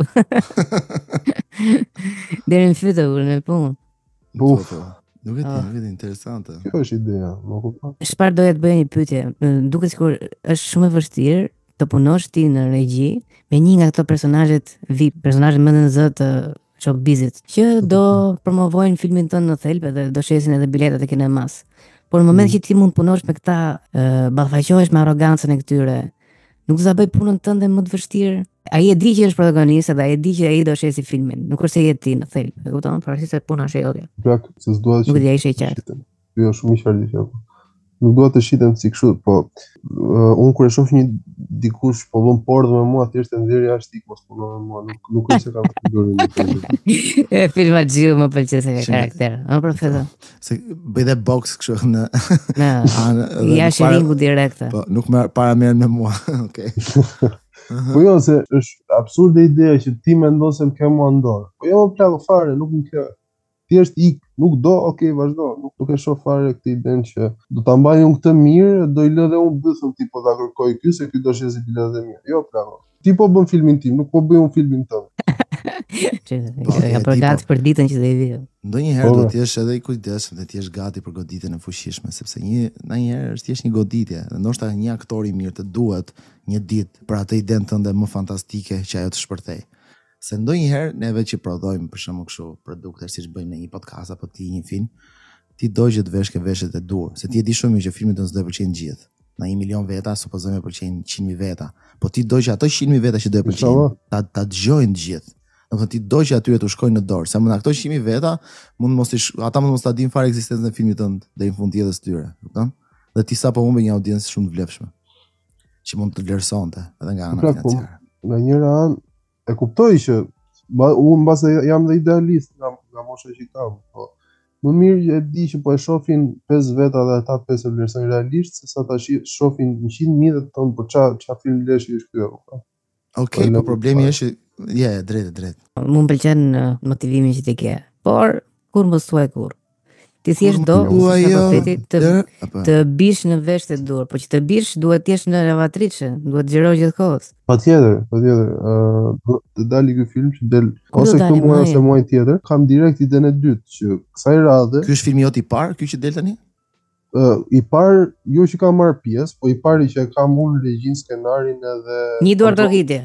Deri në fytyrë në punë. Nuk e di, interesante. Kjo është ideja, më kupton. Çfarë doja të bëja një pyetje. Duket sikur është shumë e vështirë të punosh ti në regji me një nga këto personazhet personazhet më të zë të showbizit që do promovojnë filmin tënd në thelb edhe do shesin edhe biletat e kinemas. Por në moment që ti mund të punosh me këta, ballafaqohesh me arrogancën e këtyre, nuk do ta bëj punën tënde më të vështirë. Ai e di që është protagonist dhe ai e di që ai do shesi filmin. Nuk është se je ti në thelb, e kupton? Pavarësisht se puna është e jote. Plak, se s'dua të. Nuk di ai është i qartë. Jo, shumë i qartë kjo. Nuk dua të shitem si kështu, po unë kur e shoh një dikush po bën portë me mua, thjesht e nxjerr jashtë ik mos punon me mua, nuk është se kam të durim. E filma xhiu më pëlqen se ka karakter. Profeta. Se bëj dhe box kështu në jashtë ringu direkt. Po, nuk para merren me mua. Okej. Po jo, se është absurde ideja që ti mendon se më ke mua në dorë. Po jo, më plak fare, nuk më ke. Thjesht ik, nuk do, vazhdo. Nuk e shoh fare këtë idenë që do ta mbaj unë këtë mirë, do i lë dhe unë bythën ti po ta kërkoj ky se ky do shesi biletat e mia. Jo, plako. Ti po bën filmin tim, nuk po bëj unë filmin tënd. Ja përgat për ditën që do i vi. Ndonjëherë do të jesh edhe i kujdesshëm dhe të jesh gati për goditjen e fuqishme, sepse ndonjëherë është thjesht një goditje. Ndoshta një aktor i mirë të duhet një ditë për atë idenë tënde më fantastike që ajo të shpërthej. Se ndonjëherë neve që prodhojmë për shembull kështu produkte siç bëjmë në një podcast apo ti një film, ti do që të vesh ke veshët e dur, se ti e di shumë mirë që filmi tënd s'do të pëlqejnë gjithë. Në 1 milion veta supozojmë pëlqejnë 100.000 veta, po ti do që ato 100.000 veta që do të pëlqejnë ta dëgjojnë të gjithë. Domethënë ti do që atyre të shkojnë në dorë, sa mund ato 100.000 veta ata mund mos ta dinë fare ekzistencën e filmit tënd deri në fund jetës tyre, kupton? Dhe ti sapo humbe një audiencë shumë të vlefshme që mund të vlerësonte edhe nga ana financiare. Nga njëra anë e kuptoj që unë mbase jam dhe idealist nga mosha që kam, po më mirë e di që po e shohin 5 veta dhe ata 5 e vlerësojnë realisht se sa ta shohin 100.000 dhe thonë po ç'a film leshi është ky apo. Okej, po problemi është drejt. Më pëlqen motivimi që ti ke, por kur mos thuaj kur. Ti thjesht do të bish në veshët e dur, po që të bish duhet të jesh në lavatriçe, duhet të xhirosh gjithkohës. Patjetër. Të dali ky film që del ose këtu muaj ose muaj tjetër, kam direkt idenë e dytë që kësaj radhe. Ky është filmi jot i parë, ky që del tani? I parë jo që kam marrë pjesë, po i pari që kam unë regjin, skenarin edhe një duar dorëhitje.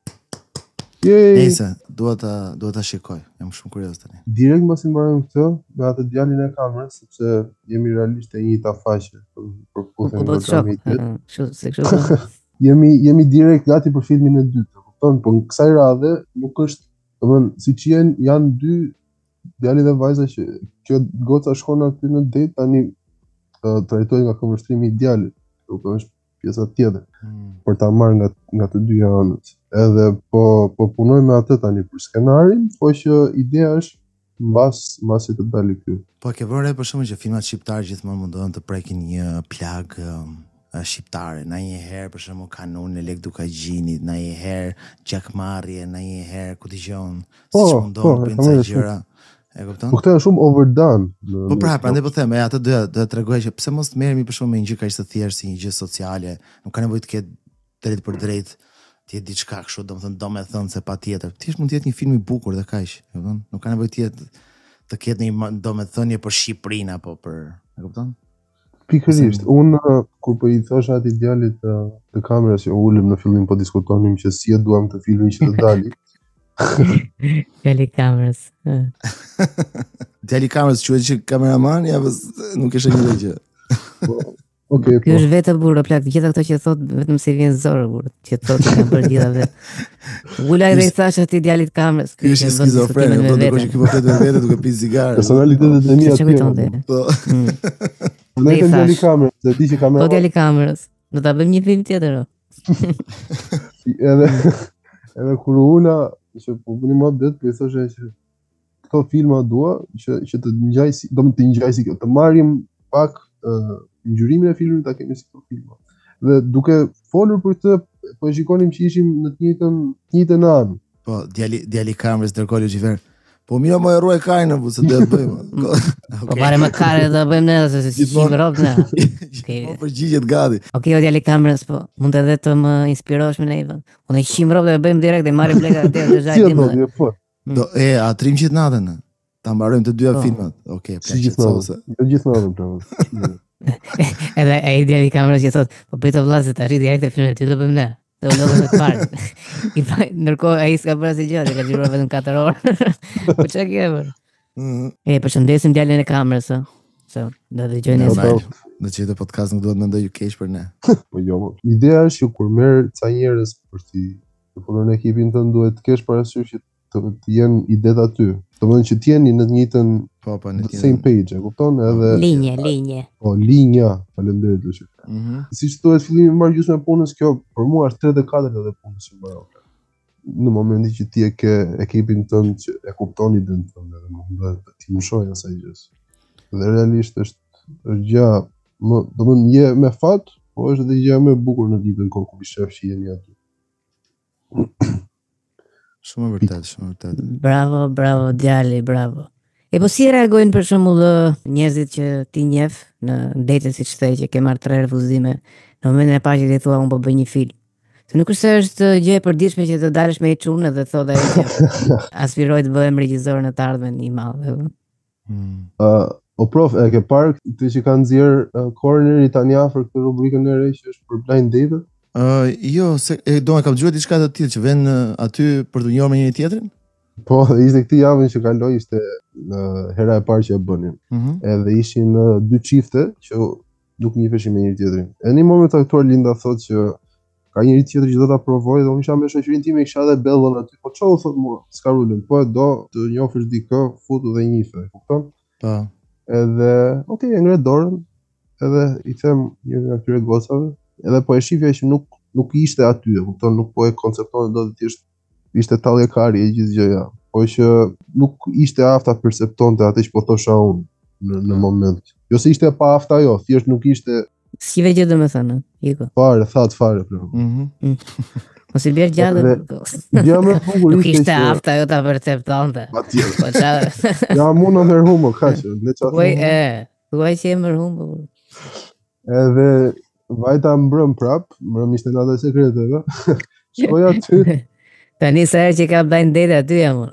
Nëse duhet ta shikoj. Jam shumë kurioz tani. Direkt mbas i mbarojmë këtë, me atë djalin e kamerës, sepse jemi realisht e njëjta faqe për kështu. Jemi direkt gati për filmin e dytë, kupton? Po në kësaj radhe nuk është, domethënë siç janë dy djalë dhe vajza që kjo goca shkon aty në det, tani trajtohet nga këmbështrimi i djalit. Kupton, është pjesa tjetër. Për ta marrë nga të dyja anët. Edhe po punoj me atë tani për skenarin, po që ideja është mbasi të dalë ky. Po ke vënë re për shkakun që filmat shqiptar gjithmonë mundohen të prekin një plagë shqiptare. Ndonjëherë për shembull kanon e Lek Dukagjinit, ndonjëherë gjakmarrje, ndonjëherë ku dëgjon, siç mundohen bëjnë ca gjëra. E kupton? Po këtë janë shumë overdone. Po pra, prandaj po them, atë do t'rregoj që pse mos merremi për shkak me një gjë kaq të thjeshtë si një gjë sociale, nuk ka nevojë të ketë drejt për drejt, të jetë diçka kështu, domethënë se patjetër. Thjesht mund të jetë një film i bukur dhe kaq, e kupton? Nuk ka nevojë të ketë një domethënie për Shqipërinë apo për, e kupton? Pikërisht, unë kur po i thosha atij djalit të kamerës që ulëm në fillim po diskutonim që si e duam të filmin që të dali. Djali kamerës. Djali kamerës quhet që kameraman ja nuk e shoh gjë. Okej. Ky është vetë burrë plak, gjithë ato që thot vetëm se vjen zor burrë, që thot që kanë bërë gjitha vetë. Ulaj dhe i thash atij djalit kamerës. Ky është skizofren, do të thotë që ky po flet me vete duke pi zigare. Personalitetet e mia atje. Po. Ne kemi djali kamerës, se di që kamera. Po djali kamerës. Do ta bëjmë një film tjetër. Edhe kur ula që po bëni mohabet, po i thoshe që këto filma dua që të ngjajsi, të ngjajsi, të marrim pak ngjyrimin e filmit ta kemi si këto filma. Dhe duke folur për këtë, po e shikonim që ishim në të njëjtën anë. Po, djali kamerës ndërkohë Lucifer. Po mira më e ruaj kajnë, po se do e bëjmë. Po bare më kare do bëjmë ne se si shim rob ne. Po përgjigjet gati. Okej, o djali kamerës, po mund edhe të më inspirosh me ne Ivan. Unë shim rob dhe bëjmë direkt dhe marrim lekë atë të zajtim. Po. Do a 13 natën. Ta mbarojmë të dyja filmat. Okej, gjithmonë. Jo gjithmonë pra. Edhe ai djali kamerës që thot, po bëj të vllazë të arrit direkt filmin ti do bëjmë ne. Dhe u lodhëm të parë. Ndërkohë ai s'ka bërë asgjë gjë, ka xhiruar vetëm 4 orë. Po çka ke bër? Përshëndesim djalin e kamerës, se do të dëgjojnë së në çdo podcast nuk duhet mendoj ju keq për ne. Po jo. Ideja është që kur merr ca njerëz për të punën e ekipin tënd duhet të kesh parasysh që të jenë idet aty. Domethënë që të jeni në të njëjtën same page, e kupton? Edhe linje. Po, linja. Faleminderit Lucifer. Siç thuhet fillimi marr gjysmë e punës, kjo për mua është 3/4 e punës që bëra. Në momentin që ti e ke ekipin tënd që e kupton idenë tënde dhe mundet të ti mshoj asaj gjës. Dhe realisht është gjë, domethënë je me fat, po është edhe gjë më e bukur në ditën kur i shef që jeni aty. Shumë vërtet. Bravo djali, bravo. E po si reagojnë për shembull njerëzit që ti njeh në date siç thej që ke marrë 3 refuzime në momentin e parë që ti thua unë po bëj një film. Se nuk është se është gjë e përditshme që të dalësh me një çunë dhe thotë ai që aspiroj të bëhem regjisor në të ardhmen i madh. O prof, e ke parë ti që kanë nxjerr corneri tani afër këtë rubrikën e re që është për blind date? Jo, se do e kam dëgjuar diçka të tillë që vjen aty për të njohur me njëri tjetrin? Po, ishte këtë javën që kaloi, ishte hera e parë që e bënin. Edhe ishin 2 çifte që nuk njiheshin me njëri tjetrin. E në një moment aktuar Linda thotë që ka njëri tjetër që do ta provojë dhe unë isha me shoqërinë time, kisha edhe bellën aty. Po çau thotë mua, s'ka problem. Po do të njohësh dikë, futu dhe njife, kupton? Po. Edhe, okay, ngre dorën, edhe i them njëri nga këtyre gocave, edhe po e shifja që nuk ishte aty, kupton, nuk po e konceptonte dot thjesht ishte tallje kari e gjithë gjëja, po që nuk ishte afta perceptonte atë që po thosha unë në moment. Jo se ishte pa afta jo, thjesht nuk ishte. S'kive gjë domethënë, Iko. Fare, fare. Mos i bjerë gjallë. Ja më bukur nuk ishte afta jo ta perceptonte. Patjetër. Po çfarë? Ja mund të humo kaq, ne çfarë. Thuaj që e humo. Edhe vajta mbrëm prap, mbrëm ishte nata e sekreteve. Shkoj aty. Tani sa herë që ka blind date aty jam.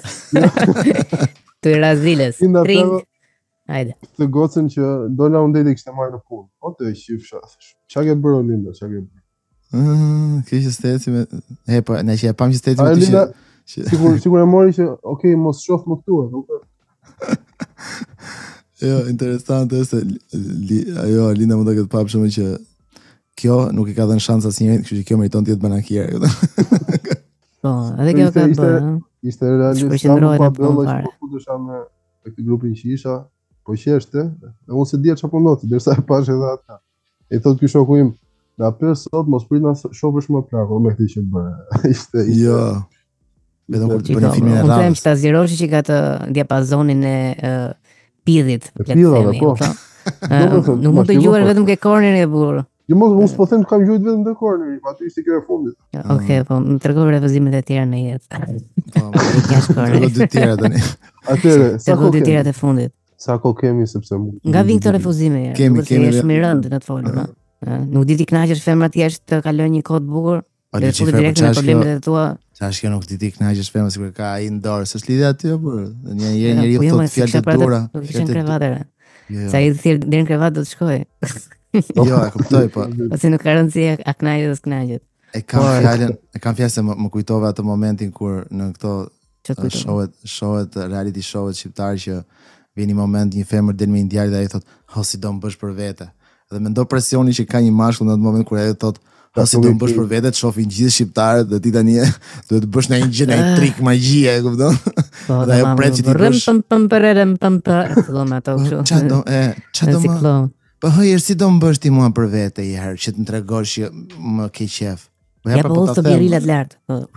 Tu i raziles. Tring. Hajde. Të gocën që dola unë date kishte marrë në punë. O të shifsha. Çka ke bërë Linda, çka ke bërë? Kishte steci me po, ne që e pam që steci me ty. Sigur e mori që okay, mos shoh më këtu, nuk. Jo, interesante është ajo Linda mund të ketë papë shumë që kjo nuk i ka dhënë shans asnjëri, kështu që kjo meriton të jetë banakier. Po, edhe kjo ka bërë. Ishte realisht pa bëllë që po futesha me këtë grupin që isha, po qeshte, dhe unë se dija çfarë po ndodhte, derisa e pash edhe ata. E thot ky shoku im, na pes sot mos prit na shofësh më plak, me këtë që bëre. Ishte. Jo. Vetëm kur të bëni filmin e radhës. Unë them që ta zgjeroshi që ka të diapazonin e pidhit, po. Nuk mund të gjuar vetëm ke cornerin e burr. Jo mos po them kam gjujt vetëm te corneri, aty ishte kjo e fundit. Okej, po më tregoj refuzimet e tjera në jetë. Po, jashtë cornerit. Do të tjera tani. Atëre, Sa kohë tjera të fundit. Sa kohë kemi sepse Nga vin këto refuzime, Kemi është më rënd në të folur, nuk di ti kënaqesh femra thjesht të kalojnë një kohë të bukur. Dhe futet direkt në problemet e tua. Çfarë kjo nuk di ti kënaqesh femra sikur ka ai në dorë, s'është lidhja aty apo? Njëri thotë fjalë të dura. Do të kishin krevatera. Sa i thirr deri në krevat do të shkojë. Jo, e kuptoj, po. Pasi nuk ka rëndësi a kënaqet as kënaqet. E kam fjalën se më kujtova atë momentin kur në këto shohet reality shohet shqiptar që vjen një moment një femër del me një djalë dhe ai thotë, "Ha si do më bësh për vete." Dhe mendo presionin që ka një mashkull në atë moment kur ai thotë, "Ha si do më bësh për vete, të shohin gjithë shqiptarët dhe ti tani duhet të bësh një gjë, një trik magjie, e kupton?" Dhe ajo pret që ti bësh. Fillon ato kështu. Çfarë do më? Po hëjer si do më bësh ti mua për vete një herë që të më tregosh që më ke qef. Ja po të bjerilat lartë.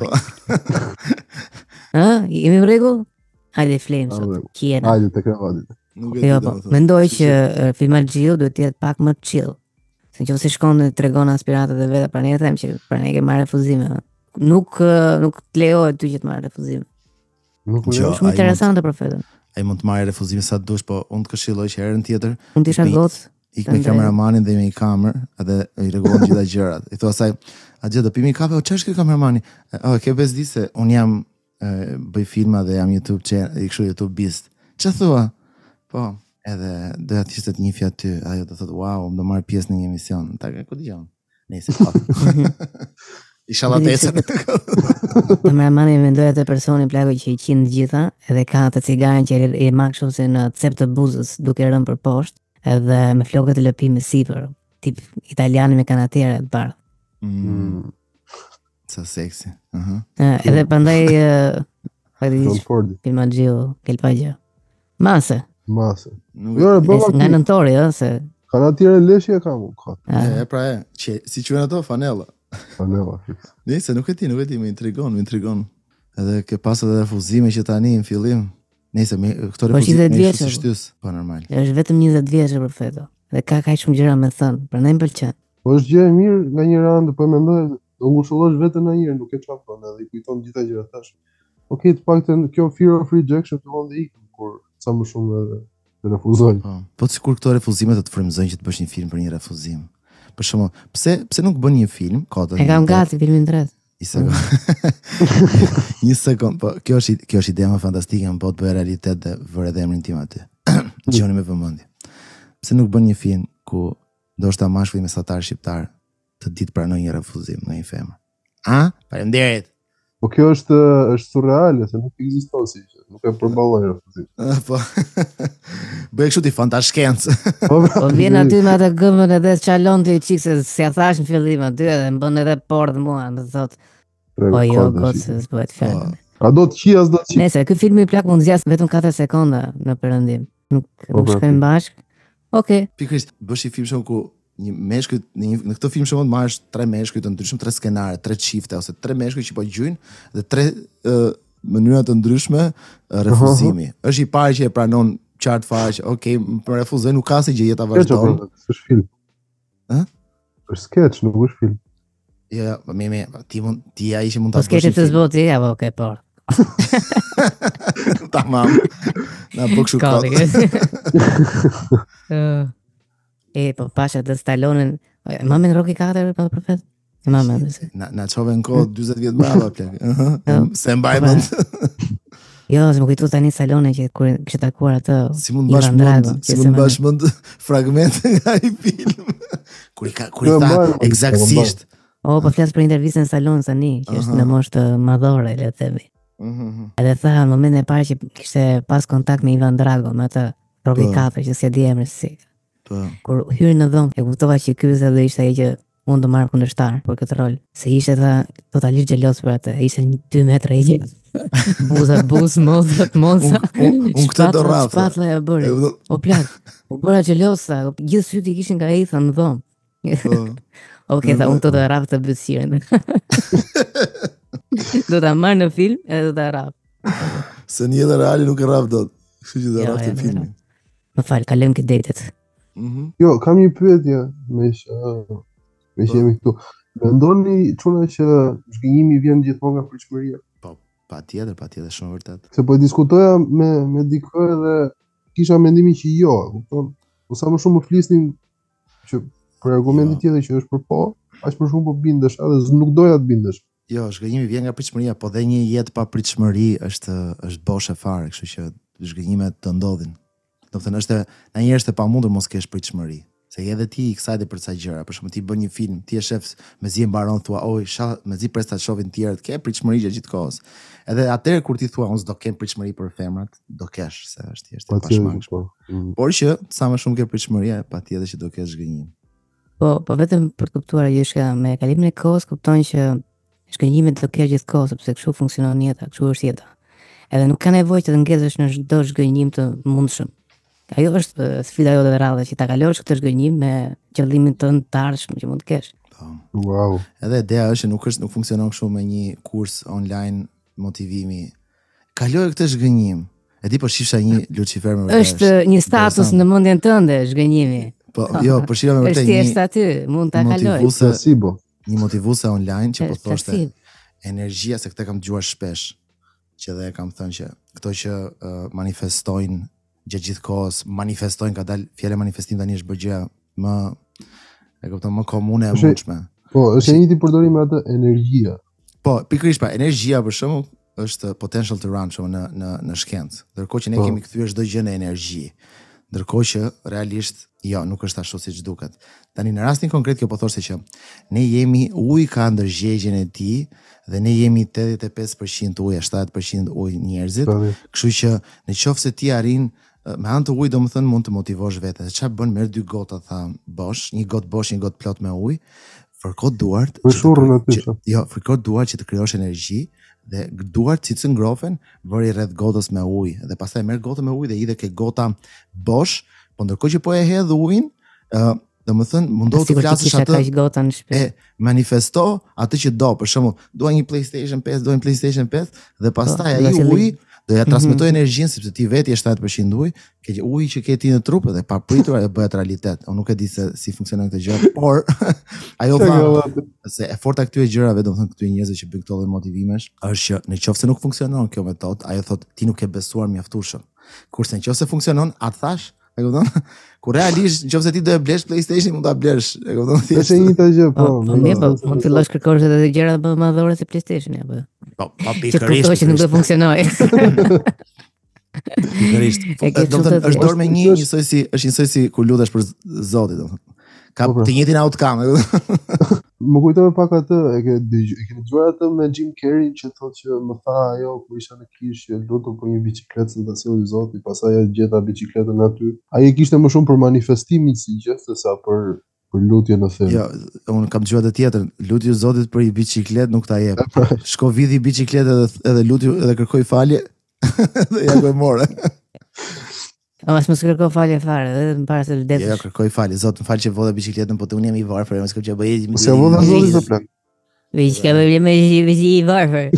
Jemi në rregull? Hajde flem sot. Kiena. Hajde të kravatit. Jo, po, mendoj që filmalgjiu duhet të jetë pak më chill. Se nëse shkon dhe tregon aspiratët e veta, pra ne them që pra ne ke marrë refuzime. Nuk të lejohet ty që të marrë refuzime. Shumë interesante profetën. Ai mund të marrë refuzime sa dush, po unë të këshilloj që herën tjetër unë isha gocë. Ik me kameramanin dhe me i kamer edhe i rregullon gjitha gjërat. I thua asaj, "A gjë do pimi kafe, o ç'është ky kameramani?" Ke bezdi se un jam bëj filma dhe jam YouTube bist. Ç'a thua? Po, edhe doja të ishte të njihja aty, ajo do thotë, "Wow, më do marr pjesë në një emision." Ta ku dëgjon. Nëse po. Inshallah të ecë. Kameramani mendoj atë personi plagoj që i qin të gjitha, edhe ka atë cigaren që e mak kështu se në cep të buzës duke rënë për poshtë. Edhe me flokët e lëpime sipër, tip italiani me kanatiere të bardhë. Sa seksi. Edhe prandaj filmalgjiu kelpagja. Mase. Nga nëntori, se kanatiere leshi e kam. Pra si quhen ato fanella. Fanella. Nëse nuk e di, më intrigon. Edhe ke pasur edhe refuzime që tani në fillim. Nëse këto refuzime si shtys, po normal. Është vetëm 20 vjeçë për feto. Dhe ka kaq shumë gjëra me thënë, prandaj më pëlqen. Po është gjë e mirë nga një randë, po mendoj do ngushëllosh veten ndonjëherë, nuk e çfarë edhe i kujton gjitha gjërat tash. Okej, të paktën kjo fear of rejection fillon të ikë kur sa më shumë edhe të refuzojnë. Po sikur këto refuzime të frymëzojnë që të bësh një film për një refuzim. Për shembull, pse nuk bën një film? E kam gati filmin 3. Një sekond, po kjo është ide më fantastike, më botë bëj realitet dhe vëre edhe emrin tim aty. Gjoni me vëmendje. Pse nuk bën një film ku ndoshta mashkulli mesatar shqiptar të ditë pranoj një refuzim nga një femër? Faleminderit. Po kjo është surreale, se nuk ekziston si që, nuk e përballoj refuzim. Po. Bëj kështu ti fantashkencë. Po vjen aty me atë gëmën edhe çalon ti çik se si ja thash në fillim aty edhe më bën edhe portë mua, më thotë. Po jo, gocë, s'bëhet fjalë. A do të qi as do të qi. Nëse ky film i plak mund zgjas vetëm 4 sekonda në perëndim. Nuk shkojmë bashkë. Okej. Pikërisht, bësh një film shumë ku një meshkuj në këtë film shumë të marrësh 3 meshkuj të ndryshëm, 3 skenare, 3 çifte ose 3 meshkuj që po gjujnë dhe 3 mënyra të ndryshme refuzimi. Është i parë që e pranon qartë fare që okej, më refuzoj, nuk ka se gjë jeta vazhdon. Është film. Është sketch, nuk është film. Jo, ti ai që mund ta bësh. Po sketchet të zboti, apo okay, po. Tamam. Na bëj po pasha të Stallonen. Mamen Rocky 4 për profet. Mamen. Na çove në kohë 40 vjet më ava plak. Se mbaj mend. Jo, s'më kujtu tani Stallone që kur kishte takuar atë. Si mund bash mend fragmente nga ai film. Kur i tha eksaktësisht. Po flas për intervistën e Stallone tani, që është në moshë të madhore, le të themi. Edhe tha në momentin e parë që kishte pas kontakt me Ivan Drago, me atë Rocky 4 që s'e di emrin si. Kur hyri në dhomë, e kuptova që ky dhe ishte ai që unë do marr kundërshtar për këtë rol. Se ishte tha totalisht xhelos për atë. Ishte 2 metra i gjatë. Moza. Unë këtë do rraf. Spatlla e bëri. O plak. U bëra xhelosa, gjithë syt i kishin nga Etha në dhomë. Okej, tha unë të rraf të bësiren. Do ta marr në film edhe do ta rraf. Se në jetën reale nuk e rraf dot. Kështu që do rraf të filmin. Më fal, kalojmë këtë datet. Jo, kam një pyetje me që jemi këtu. Mendoni çuna që zhgënjimi vjen gjithmonë nga pritshmëria? Patjetër, shumë vërtet. Se po diskutoja me dikë dhe kisha mendimin që jo, kupton? Po sa më shumë më flisnin që për argumentin tjetër që është për po, aq më shumë po bindesh, edhe nuk doja të bindesh. Jo, zhgënjimi vjen nga pritshmëria, po dhe një jetë pa pritshmëri është boshe fare, kështu që zhgënjimet të ndodhin. Do të thënë ndonjëherë është e pamundur mos kesh pritshmëri. Se edhe ti i excited për ca gjëra, për shembull ti bën një film, ti je shef, mezi e mbaron thua, oj, mezi presta të shohin të tjerët, ke pritshmëri gjatë gjithë kohës. Edhe atëherë kur ti thua, unë s'do kem pritshmëri për femrat, do kesh, se është thjesht e pashmangshme. Por që sa më shumë ke pritshmëri, patjetër që do kesh zhgënjim. Po vetëm për të kuptuar që me kalimin e kohës kupton që zhgënjimet do kesh gjithkohë, sepse kështu funksionon jeta, kështu është jeta. Edhe nuk ka nevojë që të ngjezesh në çdo zhgënjim të mundshëm. Ajo është sfida jote e rradhës që ta kalosh këtë zhgënjim me qëllimin tënd të ardhshëm që mund të kesh. Wow. Edhe ideja është nuk funksionon kështu me një kurs online motivimi. Kaloj këtë zhgënjim. E di po shifsha një Lucifer me vërtet. Është një status në mendjen tënde zhgënjimi. Po, jo, po shira me vërtet një. Është thjesht aty, mund ta kaloj. Një motivuese online që po thoshte energjia, se këtë kam dëgjuar shpesh, që dhe kam thënë që këto që manifestojnë gjatë gjithë kohës, manifestojnë, ka dalë fjala manifestim tani është bërë gjë më komune e mundshme. Po, është një tip përdorim atë energjia. Po, pikërisht energjia për shembull është potential to run në shkencë. Ndërkohë që ne kemi kthyer çdo gjë në energji. Ndërkohë që realisht nuk është ashtu siç duket. Tani në rastin konkret kjo po thoshte që ne jemi uji ka ndërgjegjen e tij dhe ne jemi 85% ujë, 70% ujë njerëzit. Kështu që nëse ti arrin me anë të ujë, domethënë mund të motivosh veten. Çfarë bën? Merr 2 gota bosh, një gotë bosh, një gotë plot me ujë, fërko duart. Fërko duart që të krijosh energji dhe duart si të ngrohen, vëri rreth gotës me ujë dhe pastaj merr gotën me ujë dhe hidhe ke gota bosh, po ndërkohë që po e hedh ujin, domethënë mundohu të flasësh atë. Manifesto atë që do, për shembull, dua një PlayStation 5, dhe pastaj ai uji do ja transmetoj energjinë sepse ti veti je 70% ujë, ke uji që ke ti në trup dhe pa pritur e bëhet realitet. Unë nuk e di se si funksionon këtë gjë, por ajo se e forta këtyre gjërave, domethënë këtyre njerëzve që bëjnë këto lloj motivimesh, është që nëse nuk funksionon kjo metodë, ajo thotë ti nuk e besuar mjaftueshëm. Kurse nëse funksionon, atë thash, e kupton? Kur realisht nëse ti do e blesh PlayStation, mund ta blesh, e kupton? Është një gjë, po. Mund të fillosh kërkosh edhe gjëra më madhore se PlayStation, apo. Po, pikërisht. Që nuk do funksionoj. Pikërisht. Domethënë është dorë me njësoj si kur lutesh për Zotin, domethënë. Ka të njëjtin outcome. Më kujtove pak atë, e ke dëgjuar atë me Jim Carrey që thotë që më tha ajo kur isha në Kish që lutem për një biçikletë se ta sjellë Zoti, pastaj ai gjeta biçikletën aty. Ai e kishte më shumë për manifestimin si gjë sesa për lutje në them. Jo, unë kam dëgjuar të tjetër, lutju Zotit për një biçikletë nuk ta jep. Shko vidhi biçikletë edhe lutju edhe kërkoi falje dhe ja ku e morë. Mas mos kërko falje fare, edhe më para se vdesësh. Jo, kërkoj falje. Zot, më fal që vota biçikletën, po të unë jam i varfër, mos kam që bëj. Se vota Zoti të plan. Veç ka probleme i varfër.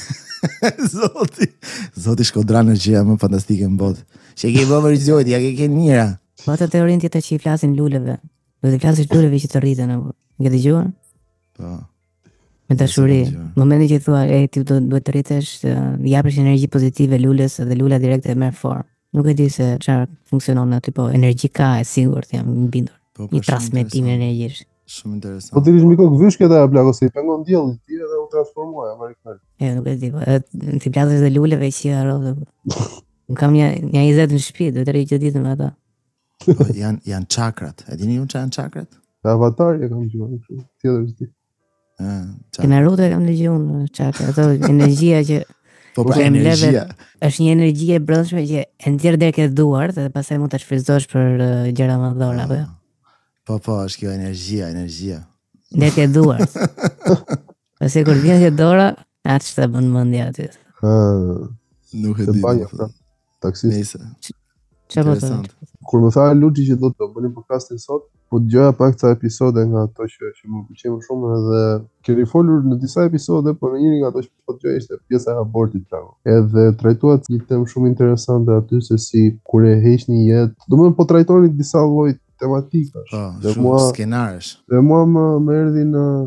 Zoti shkodran është gjëja më fantastike në botë. Që ke bërë Zoti, ja ke mira. Po ato teorinë tjetër që i flasin luleve. Do të flasësh luleve që të rriten apo. E dëgjuar? Po. Me dashuri. Momentin që thua, ti duhet të rritesh, japësh energji pozitive lules dhe lula direkte merr formë. Nuk e di se çfarë funksionon aty, po energji ka, e sigurt jam i bindur. Një transmetim energjish. Shumë interesant. Po ti je mikok vyshke ta plako se i pengon dielli ti edhe u transformoi amerikan. Nuk e di, ti plasësh dhe luleve që harrove. Un kam një 20 në shtëpi, do të rri gjithë ditën me ata. Po janë chakrat. E dini ju çfarë janë chakrat? Avatar e kam dëgjuar kështu. Tjetër është. Në rrugë kam dëgjuar chakra, ato energjia që po pra energjia. Është një energji e brendshme që e nxjerr deri ke duart dhe pastaj mund ta shfrytëzosh për gjëra më dhura apo jo. Po, është kjo energjia. Deri ke duart. Pasi kur vjen ke dora, atë ç'ta bën mendja aty. Nuk e di. Taksist. Çfarë? Kur më tha Luçi që do të bënim podcastin sot, po dëgjoja pak ca episode nga ato që më pëlqejnë më shumë edhe keni folur në disa episode, por në njërin nga ato që po dëgjoj ishte pjesa e abortit plako. Edhe trajtuat një temë shumë interesante aty se si kur e heqni jetë, domethënë po trajtoni disa lloj tematikash. Dhe mua skenarësh. Dhe mua më erdhi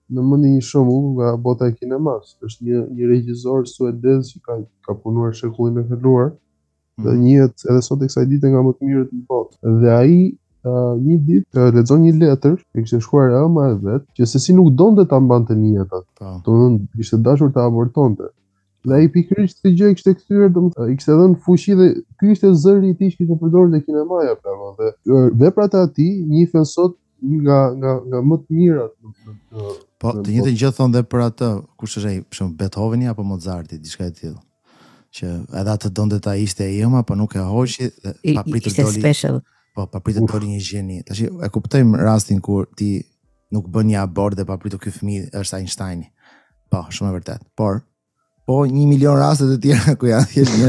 në mendje një shembull nga bota e kinemas. Është një regjisor suedez që ka punuar shekullin e kaluar dhe njihet edhe sot e kësaj dite nga më të mirët në botë. Dhe ai një ditë lexon një letër e kishte shkruar ëma e vet që se si nuk donte ta mbante në jetë atë. Domethënë ishte dashur ta abortonte. Dhe ai pikërisht këtë gjë kishte kthyer, domethënë i kishte dhënë fuqi dhe ky ishte zëri i tij që kishte përdorur te kinemaja pra. Dhe veprat e tij njihen sot nga më të mirat në po të njëjtën gjë thon dhe për atë, kush është ai, për shembull Beethoveni apo Mozarti, diçka e tillë. Që edhe atë donte ta ishte e ëma, po nuk e hoqi dhe papritet doli. Special. Po papritet doli një gjeni. Tash e kuptojmë rastin kur ti nuk bën një abort dhe papritet ky fëmijë është Einsteini. Po, shumë e vërtet. Por po 1 milion raste të tjera ku janë thjesht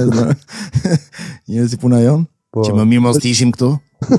njerëz si puna jon, që më mirë mos të ishim këtu.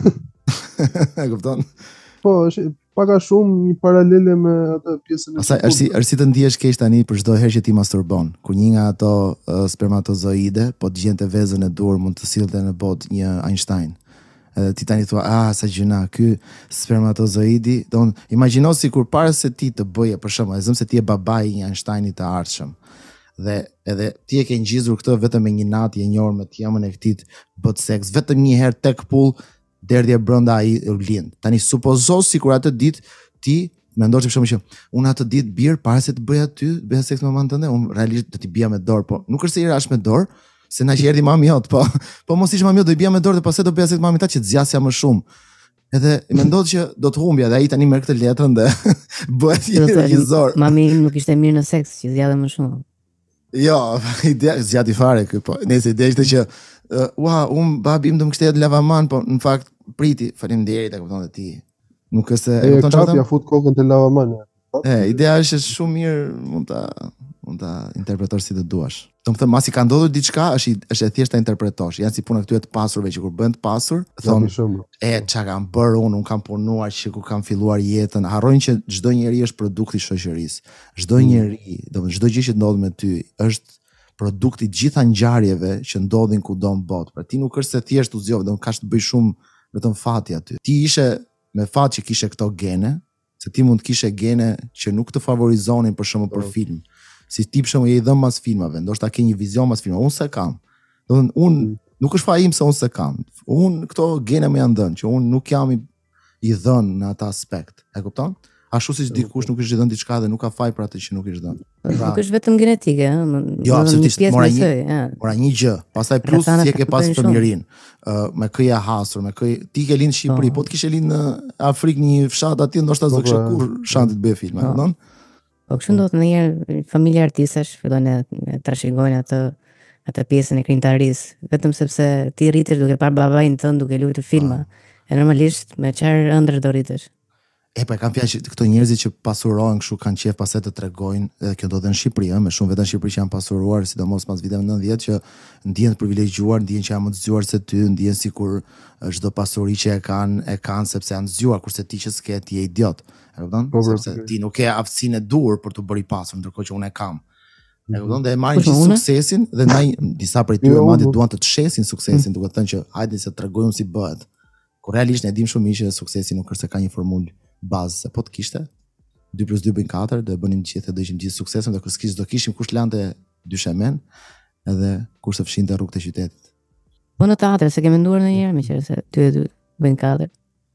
E kupton? Po, është pak a shumë një paralele me atë pjesën e Pastaj është si të ndihesh keq tani për çdo herë që ti masturbon, ku një nga ato spermatozoide po të gjente vezën e dur mund të sillte në botë një Einstein. Edhe ti tani thua, sa gjëna, ky spermatozoidi, don imagjino sikur para se ti të bëje për shembull, se ti je babai i një Einsteini të ardhshëm. Dhe edhe ti e ke ngjizur këtë vetëm me një natë e njohur me tjemën e këtij bët seks, vetëm një herë tek pull derdhje brenda ai u lind. Tani supozo sikur atë ditë ti mendosh për shembull që unë atë ditë bir para se të bëj aty, bëja seks me mamën tënde, unë realisht do t'i bija me dorë, po nuk është se i rash me dorë, se na që erdhi mami jot, po mos ishte mami jot do i bija me dorë dhe pastaj do bëja seks me mamën ta që të zgjasja më shumë. Edhe mendoj që do të humbja dhe ai tani merr këtë letrën dhe bëhet një regjisor. Mami nuk ishte mirë në seks, që zgjadhe më shumë. Jo, ideja zgjati fare ky, po. Nëse ideja ishte që babi im do më kishte lavaman, po në fakt priti, faleminderit, e kupton dhe ti. Nuk është e kupton çfarë? Ja fut kokën te lavaman. Ideja është shumë mirë, mund ta interpretosh si të duash. Domethënë, masi ka ndodhur diçka, është e thjeshtë ta interpretosh. Janë si puna këtyre të pasurve që kur bëhen të pasur, thonë, çka kam bërë unë kam punuar që kur kam filluar jetën, harrojnë që çdo njeri është produkt i shoqërisë. Çdo njeri, domethënë çdo gjë që ndodh me ty është produkti gjitha ngjarjeve që ndodhin kudo në botë. Pra ti nuk është se thjesht u zgjove, ka të bëj shumë vetëm fati aty. Ti ishe me fat që kishe këto gene, se ti mund të kishe gene që nuk të favorizonin për shembull për film. Si ti për shembull je i dhëm mas filmave, ndoshta ke një vizion mas filmave. Unë s'e kam. Domethënë unë nuk është faji im se unë s'e kam. Unë këto gene më janë dhënë, që unë nuk jam i dhënë në atë aspekt. E kupton? Ashtu siç dikush nuk është dhënë diçka dhe nuk ka faj për atë që nuk është dhënë. Nuk është vetëm genetike, ëh. Jo, absolutisht. Mora një gjë, pastaj plus si e ke pas fëmijërinë. Me këja hasur, me këj ti ke lind në Shqipëri, po të kishe lind në Afrikë një fshat aty, ndoshta s'do kishe kur shanti të bëj filma, e kupton? Po kështu ndodhet ndonjëherë familja artistësh fillojnë të trashëgojnë atë pjesën e krijimtarisë, vetëm sepse ti rritesh duke parë babain tënd duke luajtur filma. E normalisht me çfarë ëndër do rritesh? Po e kam fjalë që këto njerëzit që pasurohen kështu kanë qejf pastaj të tregojnë, edhe kjo ndodhet në Shqipëri, me shumë vetë në Shqipëri që janë pasuruar, sidomos pas viteve 90 që ndihen të privilegjuar, ndihen që janë më të zgjuar se ty, ndihen sikur çdo pasuri që e kanë sepse janë zgjuar, kurse ti që s'ke ti je idiot. E kupton? Sepse ti nuk ke aftësinë e dur për të bërë i pasur, ndërkohë që unë e kam. E kupton? Dhe e marrin gjithë suksesin dhe ndaj disa prej tyre madje duan të shesin suksesin, duke thënë që hajde se t'rregojmë si bëhet. Kur realisht ne dim shumë mirë që suksesi nuk është se ka një formulë bazë, se po të kishte 2 + 2 = 4, do e bënim gjithë, do ishim gjithë suksesshëm, do kishim kush lante dyshemen edhe kush të fshinte rrugët e qytetit. Po në teatr, se ke menduar ndonjëherë me qenë se 2 + 2 = 4?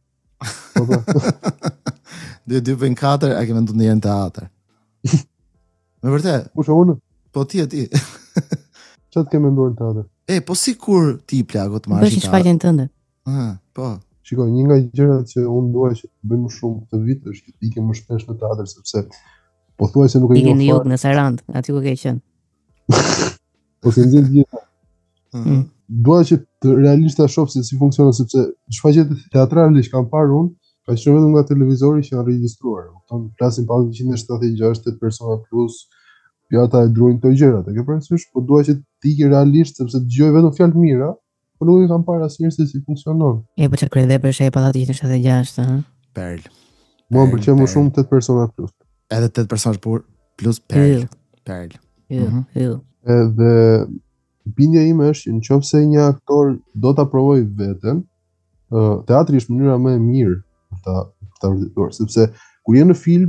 2 + 2 = 4, a ke menduar ndonjëherë në teatr? Me vërtet? Kush unë? Po ti. Çfarë ke menduar në teatr? Po sikur ti plagot marrësh. Bësh shfaqjen tënde. Po. Shikoj, një nga gjërat që unë dua që të bëjmë shumë këtë vit është që të ikem më shpesh në teatr, sepse pothuajse nuk e njoh fare. Ikën në Sarand, aty ku ke qenë. Ose nxjerr gjithë. Dua që të realisht ta shoh se si funksionon, sepse shfaqjet teatrale që kam parë unë, ka qenë vetëm nga televizori që janë regjistruar. Kupton, flasin pa 176 8 persona plus, pjata e druajnë këto gjërat, e ke parasysh? Po dua që të ikë realisht sepse dëgjoj vetëm fjalë mira. Po nuk e kam parë asnjëherë se si funksionon. Po çka krede për shej pallati 176, ëh. Perl. Mua më pëlqen më shumë 8 persona plus. Edhe 8 persona plus Perl. Perl. Edhe bindja ime është që nëse një aktor do ta provoj veten, teatri është mënyra më e mirë për ta vërtetuar, sepse kur je në film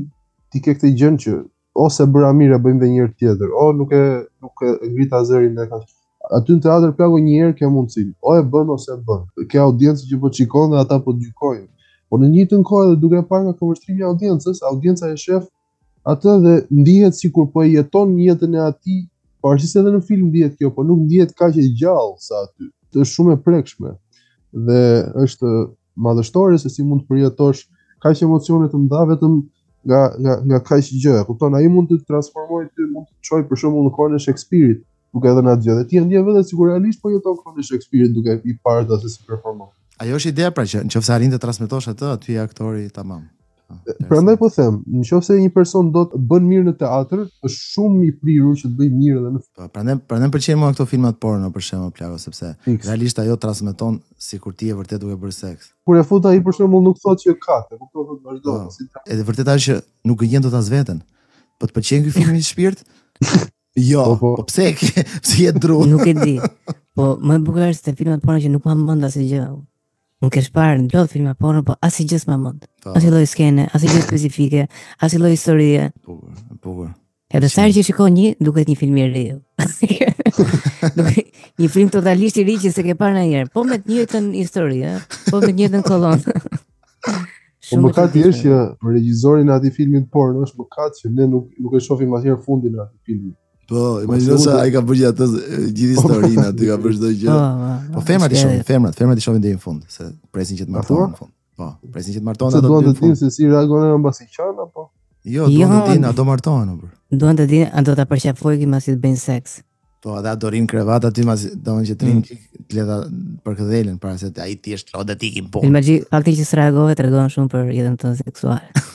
ti ke këtë gjë që ose bëra mirë e bëjmë edhe një herë tjetër, o nuk e ngrita zërin e kaq. Aty në teatr plagu një herë ke mundësi, o e bën ose e bën. Ke audiencë që po shikon dhe ata po gjykojnë. Po në njëjtën kohë edhe duke parë nga kundërshtrimi i audiencës, audienca e shef atë dhe ndihet sikur po e jeton jetën e atij, pavarësisht edhe në film ndihet kjo, po nuk ndihet kaq e gjallë sa aty. Është shumë e prekshme dhe është madhështore se si mund të përjetosh kaq emocione të mëdha vetëm nga kaq gjë. Kupton, ai mund të transformojë ty, mund të çojë për shembull në kohën e Shakespeare-it, duke dhënë atë gjë. Dhe ti ndjen vetë sikur realisht po jeton kohën e Shakespeare-it duke i parë atë si performon. Ajo është ideja pra që nëse arrin të transmetosh atë, aty aktori tamam. Prandaj po them, nëse një person do të bën mirë në teatr, është shumë i prirur që të bëjë mirë edhe në film. Prandaj pëlqejnë mua këto filmat porno për shembull plako, sepse realisht ajo transmeton sikur ti e vërtet duke bërë seks. Kur e fut ai për shembull nuk thotë që ka, kupton thotë vazhdo. Edhe vërtet është që nuk gjen dot as veten. Po të pëlqen ky film i shpirt? Jo, po pse je dru? Nuk e di. Po më e bukur është te filmat porno që nuk kam mend asgjë. Nuk e shparë në plot filma porno, po asnjë gjë s'ma mend. Asnjë lloj skene, asnjë gjë specifike, asnjë lloj historie. Bukur. Edhe sa herë që shikon një, duket një film i ri. Duket një film totalisht i ri që s'e ke parë ndonjëherë, po me të njëjtën histori, po me të njëjtën kolonë. Po mëkati është që regjisorin e atij filmit porno është mëkat që ne nuk e shohim asnjëherë fundin e atij filmi. Po, imagjino se ai ka bërë atë gjithë historinë aty, ka bërë çdo gjë. Po femrat i shohin deri në fund, se presin që të martohen në fund. Po, presin që të martohen ato. Duan të dinë se si reagonin mbasi qan apo? Jo, duan të dinë, do martohen apo. Duan të dinë, do ta përqafojnë mbasi të bëjnë seks. Po, ata do rin krevat aty mbasi domethënë që trin të leta për këdhelën para se ai ti është lodë ti kim po. Imagji, fakti që s'reagove tregon shumë për jetën tënde seksuale.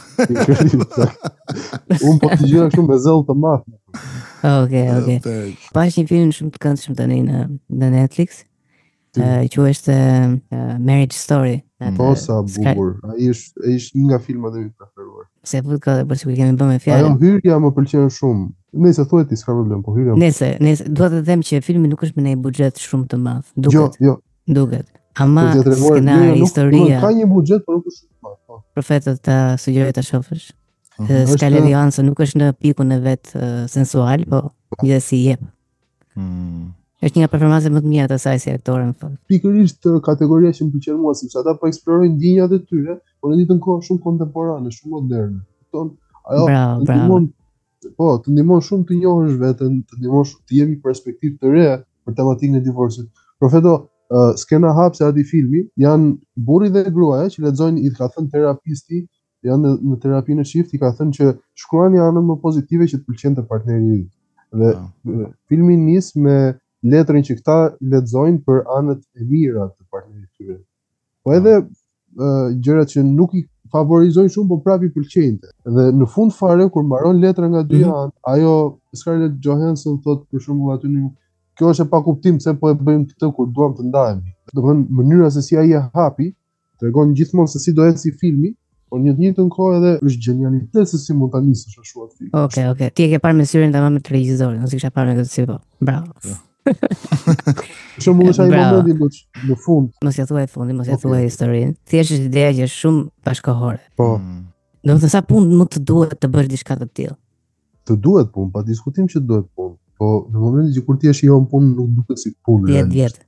Un po të gjëra shumë me zell të madh. Okay. Pash një film shumë të këndshëm tani në Netflix. Quhet Marriage Story. Po sa bukur. Ai është një nga filmat e mi preferuar. Se fut ka për sikur kemi bërë me fjalë. Ajo hyrja më pëlqen shumë. Nëse thuhet ti s'ka problem, po hyrja. Nëse dua të them që filmi nuk është me një buxhet shumë të madh. Duket. Jo. Duket. Ama skenari, historia. Ka një buxhet, por nuk është shumë të madh. Po. Profetët ta sugjeroj ta shohësh. Scarlett Johansson nuk është në pikun e vet sensual, po gjithsesi jep. Është një nga performancat më të mira të saj si aktore në fakt. Pikërisht kategoria që më pëlqen mua, sepse ata po eksplorojnë ndjenjat e tyre, por në ditën kohë shumë kontemporane, shumë moderne. Kupton? Ajo të ndihmon shumë të njohësh veten, të ndihmon të jemi perspektivë të re për tematikën e divorcit. Profeto, skena hapse atij filmi janë burri dhe gruaja që lexojnë, i ka thënë terapisti, janë në terapinë e shift, i ka thënë që shkruani anën më pozitive që të pëlqente partneri i. Dhe filmi nis me letrën që këta lexojnë për anët e mira të partnerit të tyre. Po edhe gjërat që nuk i favorizojnë shumë, po prapë i pëlqejnë. Dhe në fund fare kur mbaron letra nga dy anë, ajo Scarlett Johansson thotë për shembull aty në kjo është e pakuptim pse po e bëjmë këtë kur duam të ndahemi. Domethënë mënyra se si ai e hapi tregon gjithmonë se si do ecë filmi, por në të njëjtën kohë edhe është genialitet se si mund ta nisësh ashtu atë film. Okay. Ti e ke parë me syrin tamam me regjisorin, ose kisha parë me këtë si po. Bravo. Për shembull është ai momenti në fund. Mos ja thuaj fundin, mos ja thuaj historinë. Thjesht është ideja që është shumë bashkëkohore. Po. Domethënë sa punë mund të duhet të bësh diçka të tillë. Të duhet punë, pa diskutim që duhet punë. Po në momentin që kur ti je jo në punë nuk duket si punë. 10 vjet.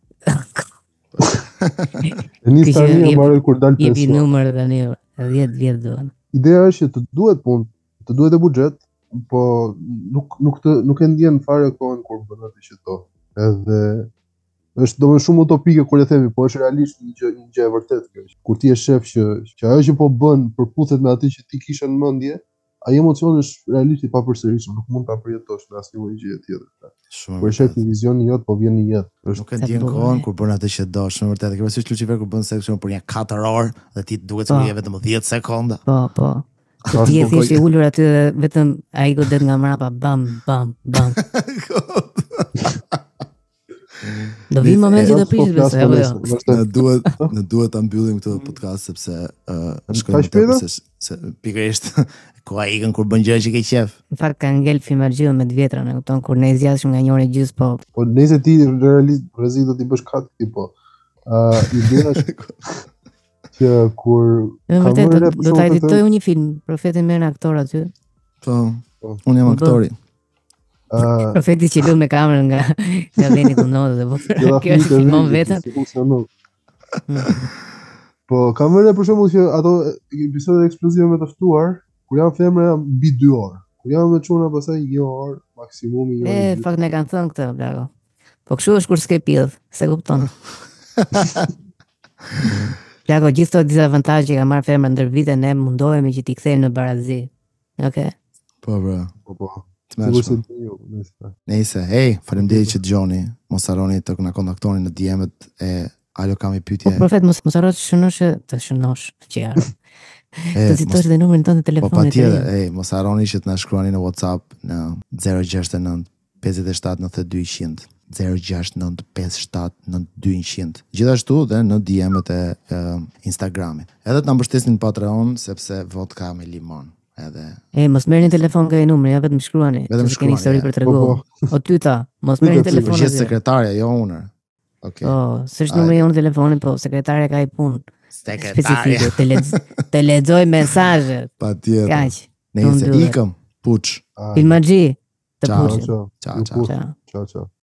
Nis tani e mbaroj kur dal pension. Jepi numër tani 10 vjet duan. Ideja është që të duhet punë, të duhet e buxhet, po nuk e ndjen fare kohën kur bën atë që do. Edhe është domosdoshmë shumë utopike kur e themi, po është realisht një gjë e vërtetë kjo. Kur ti e shef që ajo që po bën përputhet me atë që ti kishe në mendje, ai emocion është realisht i papërsëritshëm, nuk mund ta përjetosh në asnjë lloj gjëje tjetër. Kur e shef në vizionin jot, po vjen në jetë. Nuk e ndjen kohën kur bën atë që do, në vërtetë. Ke parasysh Lucifer kur bën seksion për një 4 orë dhe ti duhet të je vetëm 10 sekonda. Po. Ti je thjesht i ulur aty dhe vetëm ai godet nga mbrapa bam. Do vi momenti do prish besoj apo jo. Ne duhet ta mbyllim këtë podcast sepse shkojmë se pikërisht ku ai ikën kur bën gjë që ke qef. Në fakt ka ngel filmargjill me të vjetra, e kupton, kur ne zgjasëm nga 1 orë gjys, po. Po nëse ti realisht rrezik do t'i bësh kat ti po. Ideja është që kur do ta editoj një film, Profeti merr aktor aty. Po, unë jam aktori. Profeti që lu me kamerën nga veni ku ndodhet dhe kjo është filmon vetëm. Po, kam vënë për shembull që ato episode eksplozive me të ftuar, kur janë femra janë mbi 2 orë. Kur janë me çuna pastaj 1 orë, maksimumi 1 orë. Fakt ne kanë thënë këtë, Blago. Po kështu është kur s'ke pidh, se kupton. Blago, gjithë këto dizavantazhe që ka marrë femra ndër vite ne mundohemi që t'i kthejmë në barazi. Okej. Po, bro. Po. Tmeshme. Nëse, hey, faleminderit që dëgjoni. Mos harroni të na kontaktoni në DM-et e Alo kam i pyetje. Po profet mos harro të shënosh që ja. Të citosh dhe numrin tënd të telefonit. Po patjetër, mos harroni që të na shkruani në WhatsApp në 069 57 92 100. 069 57 92 100. Gjithashtu dhe në DM-et e Instagramit. Edhe të na mbështesni në Patreon sepse vodka me limon. Edhe mos merrni telefon nga ai numri, ja vetëm shkruani. Vetëm keni histori për treguar. O tyta, mos merrni telefonin. Gjithë sekretarja, jo unë. Okay. S'është numri jonë telefonit, po sekretarja ka i punë. Sekretarja. Të lexoj mesazhet. Patjetër. Kaq. Nëse ikëm, puç. Filmagji. Të puç. Ciao.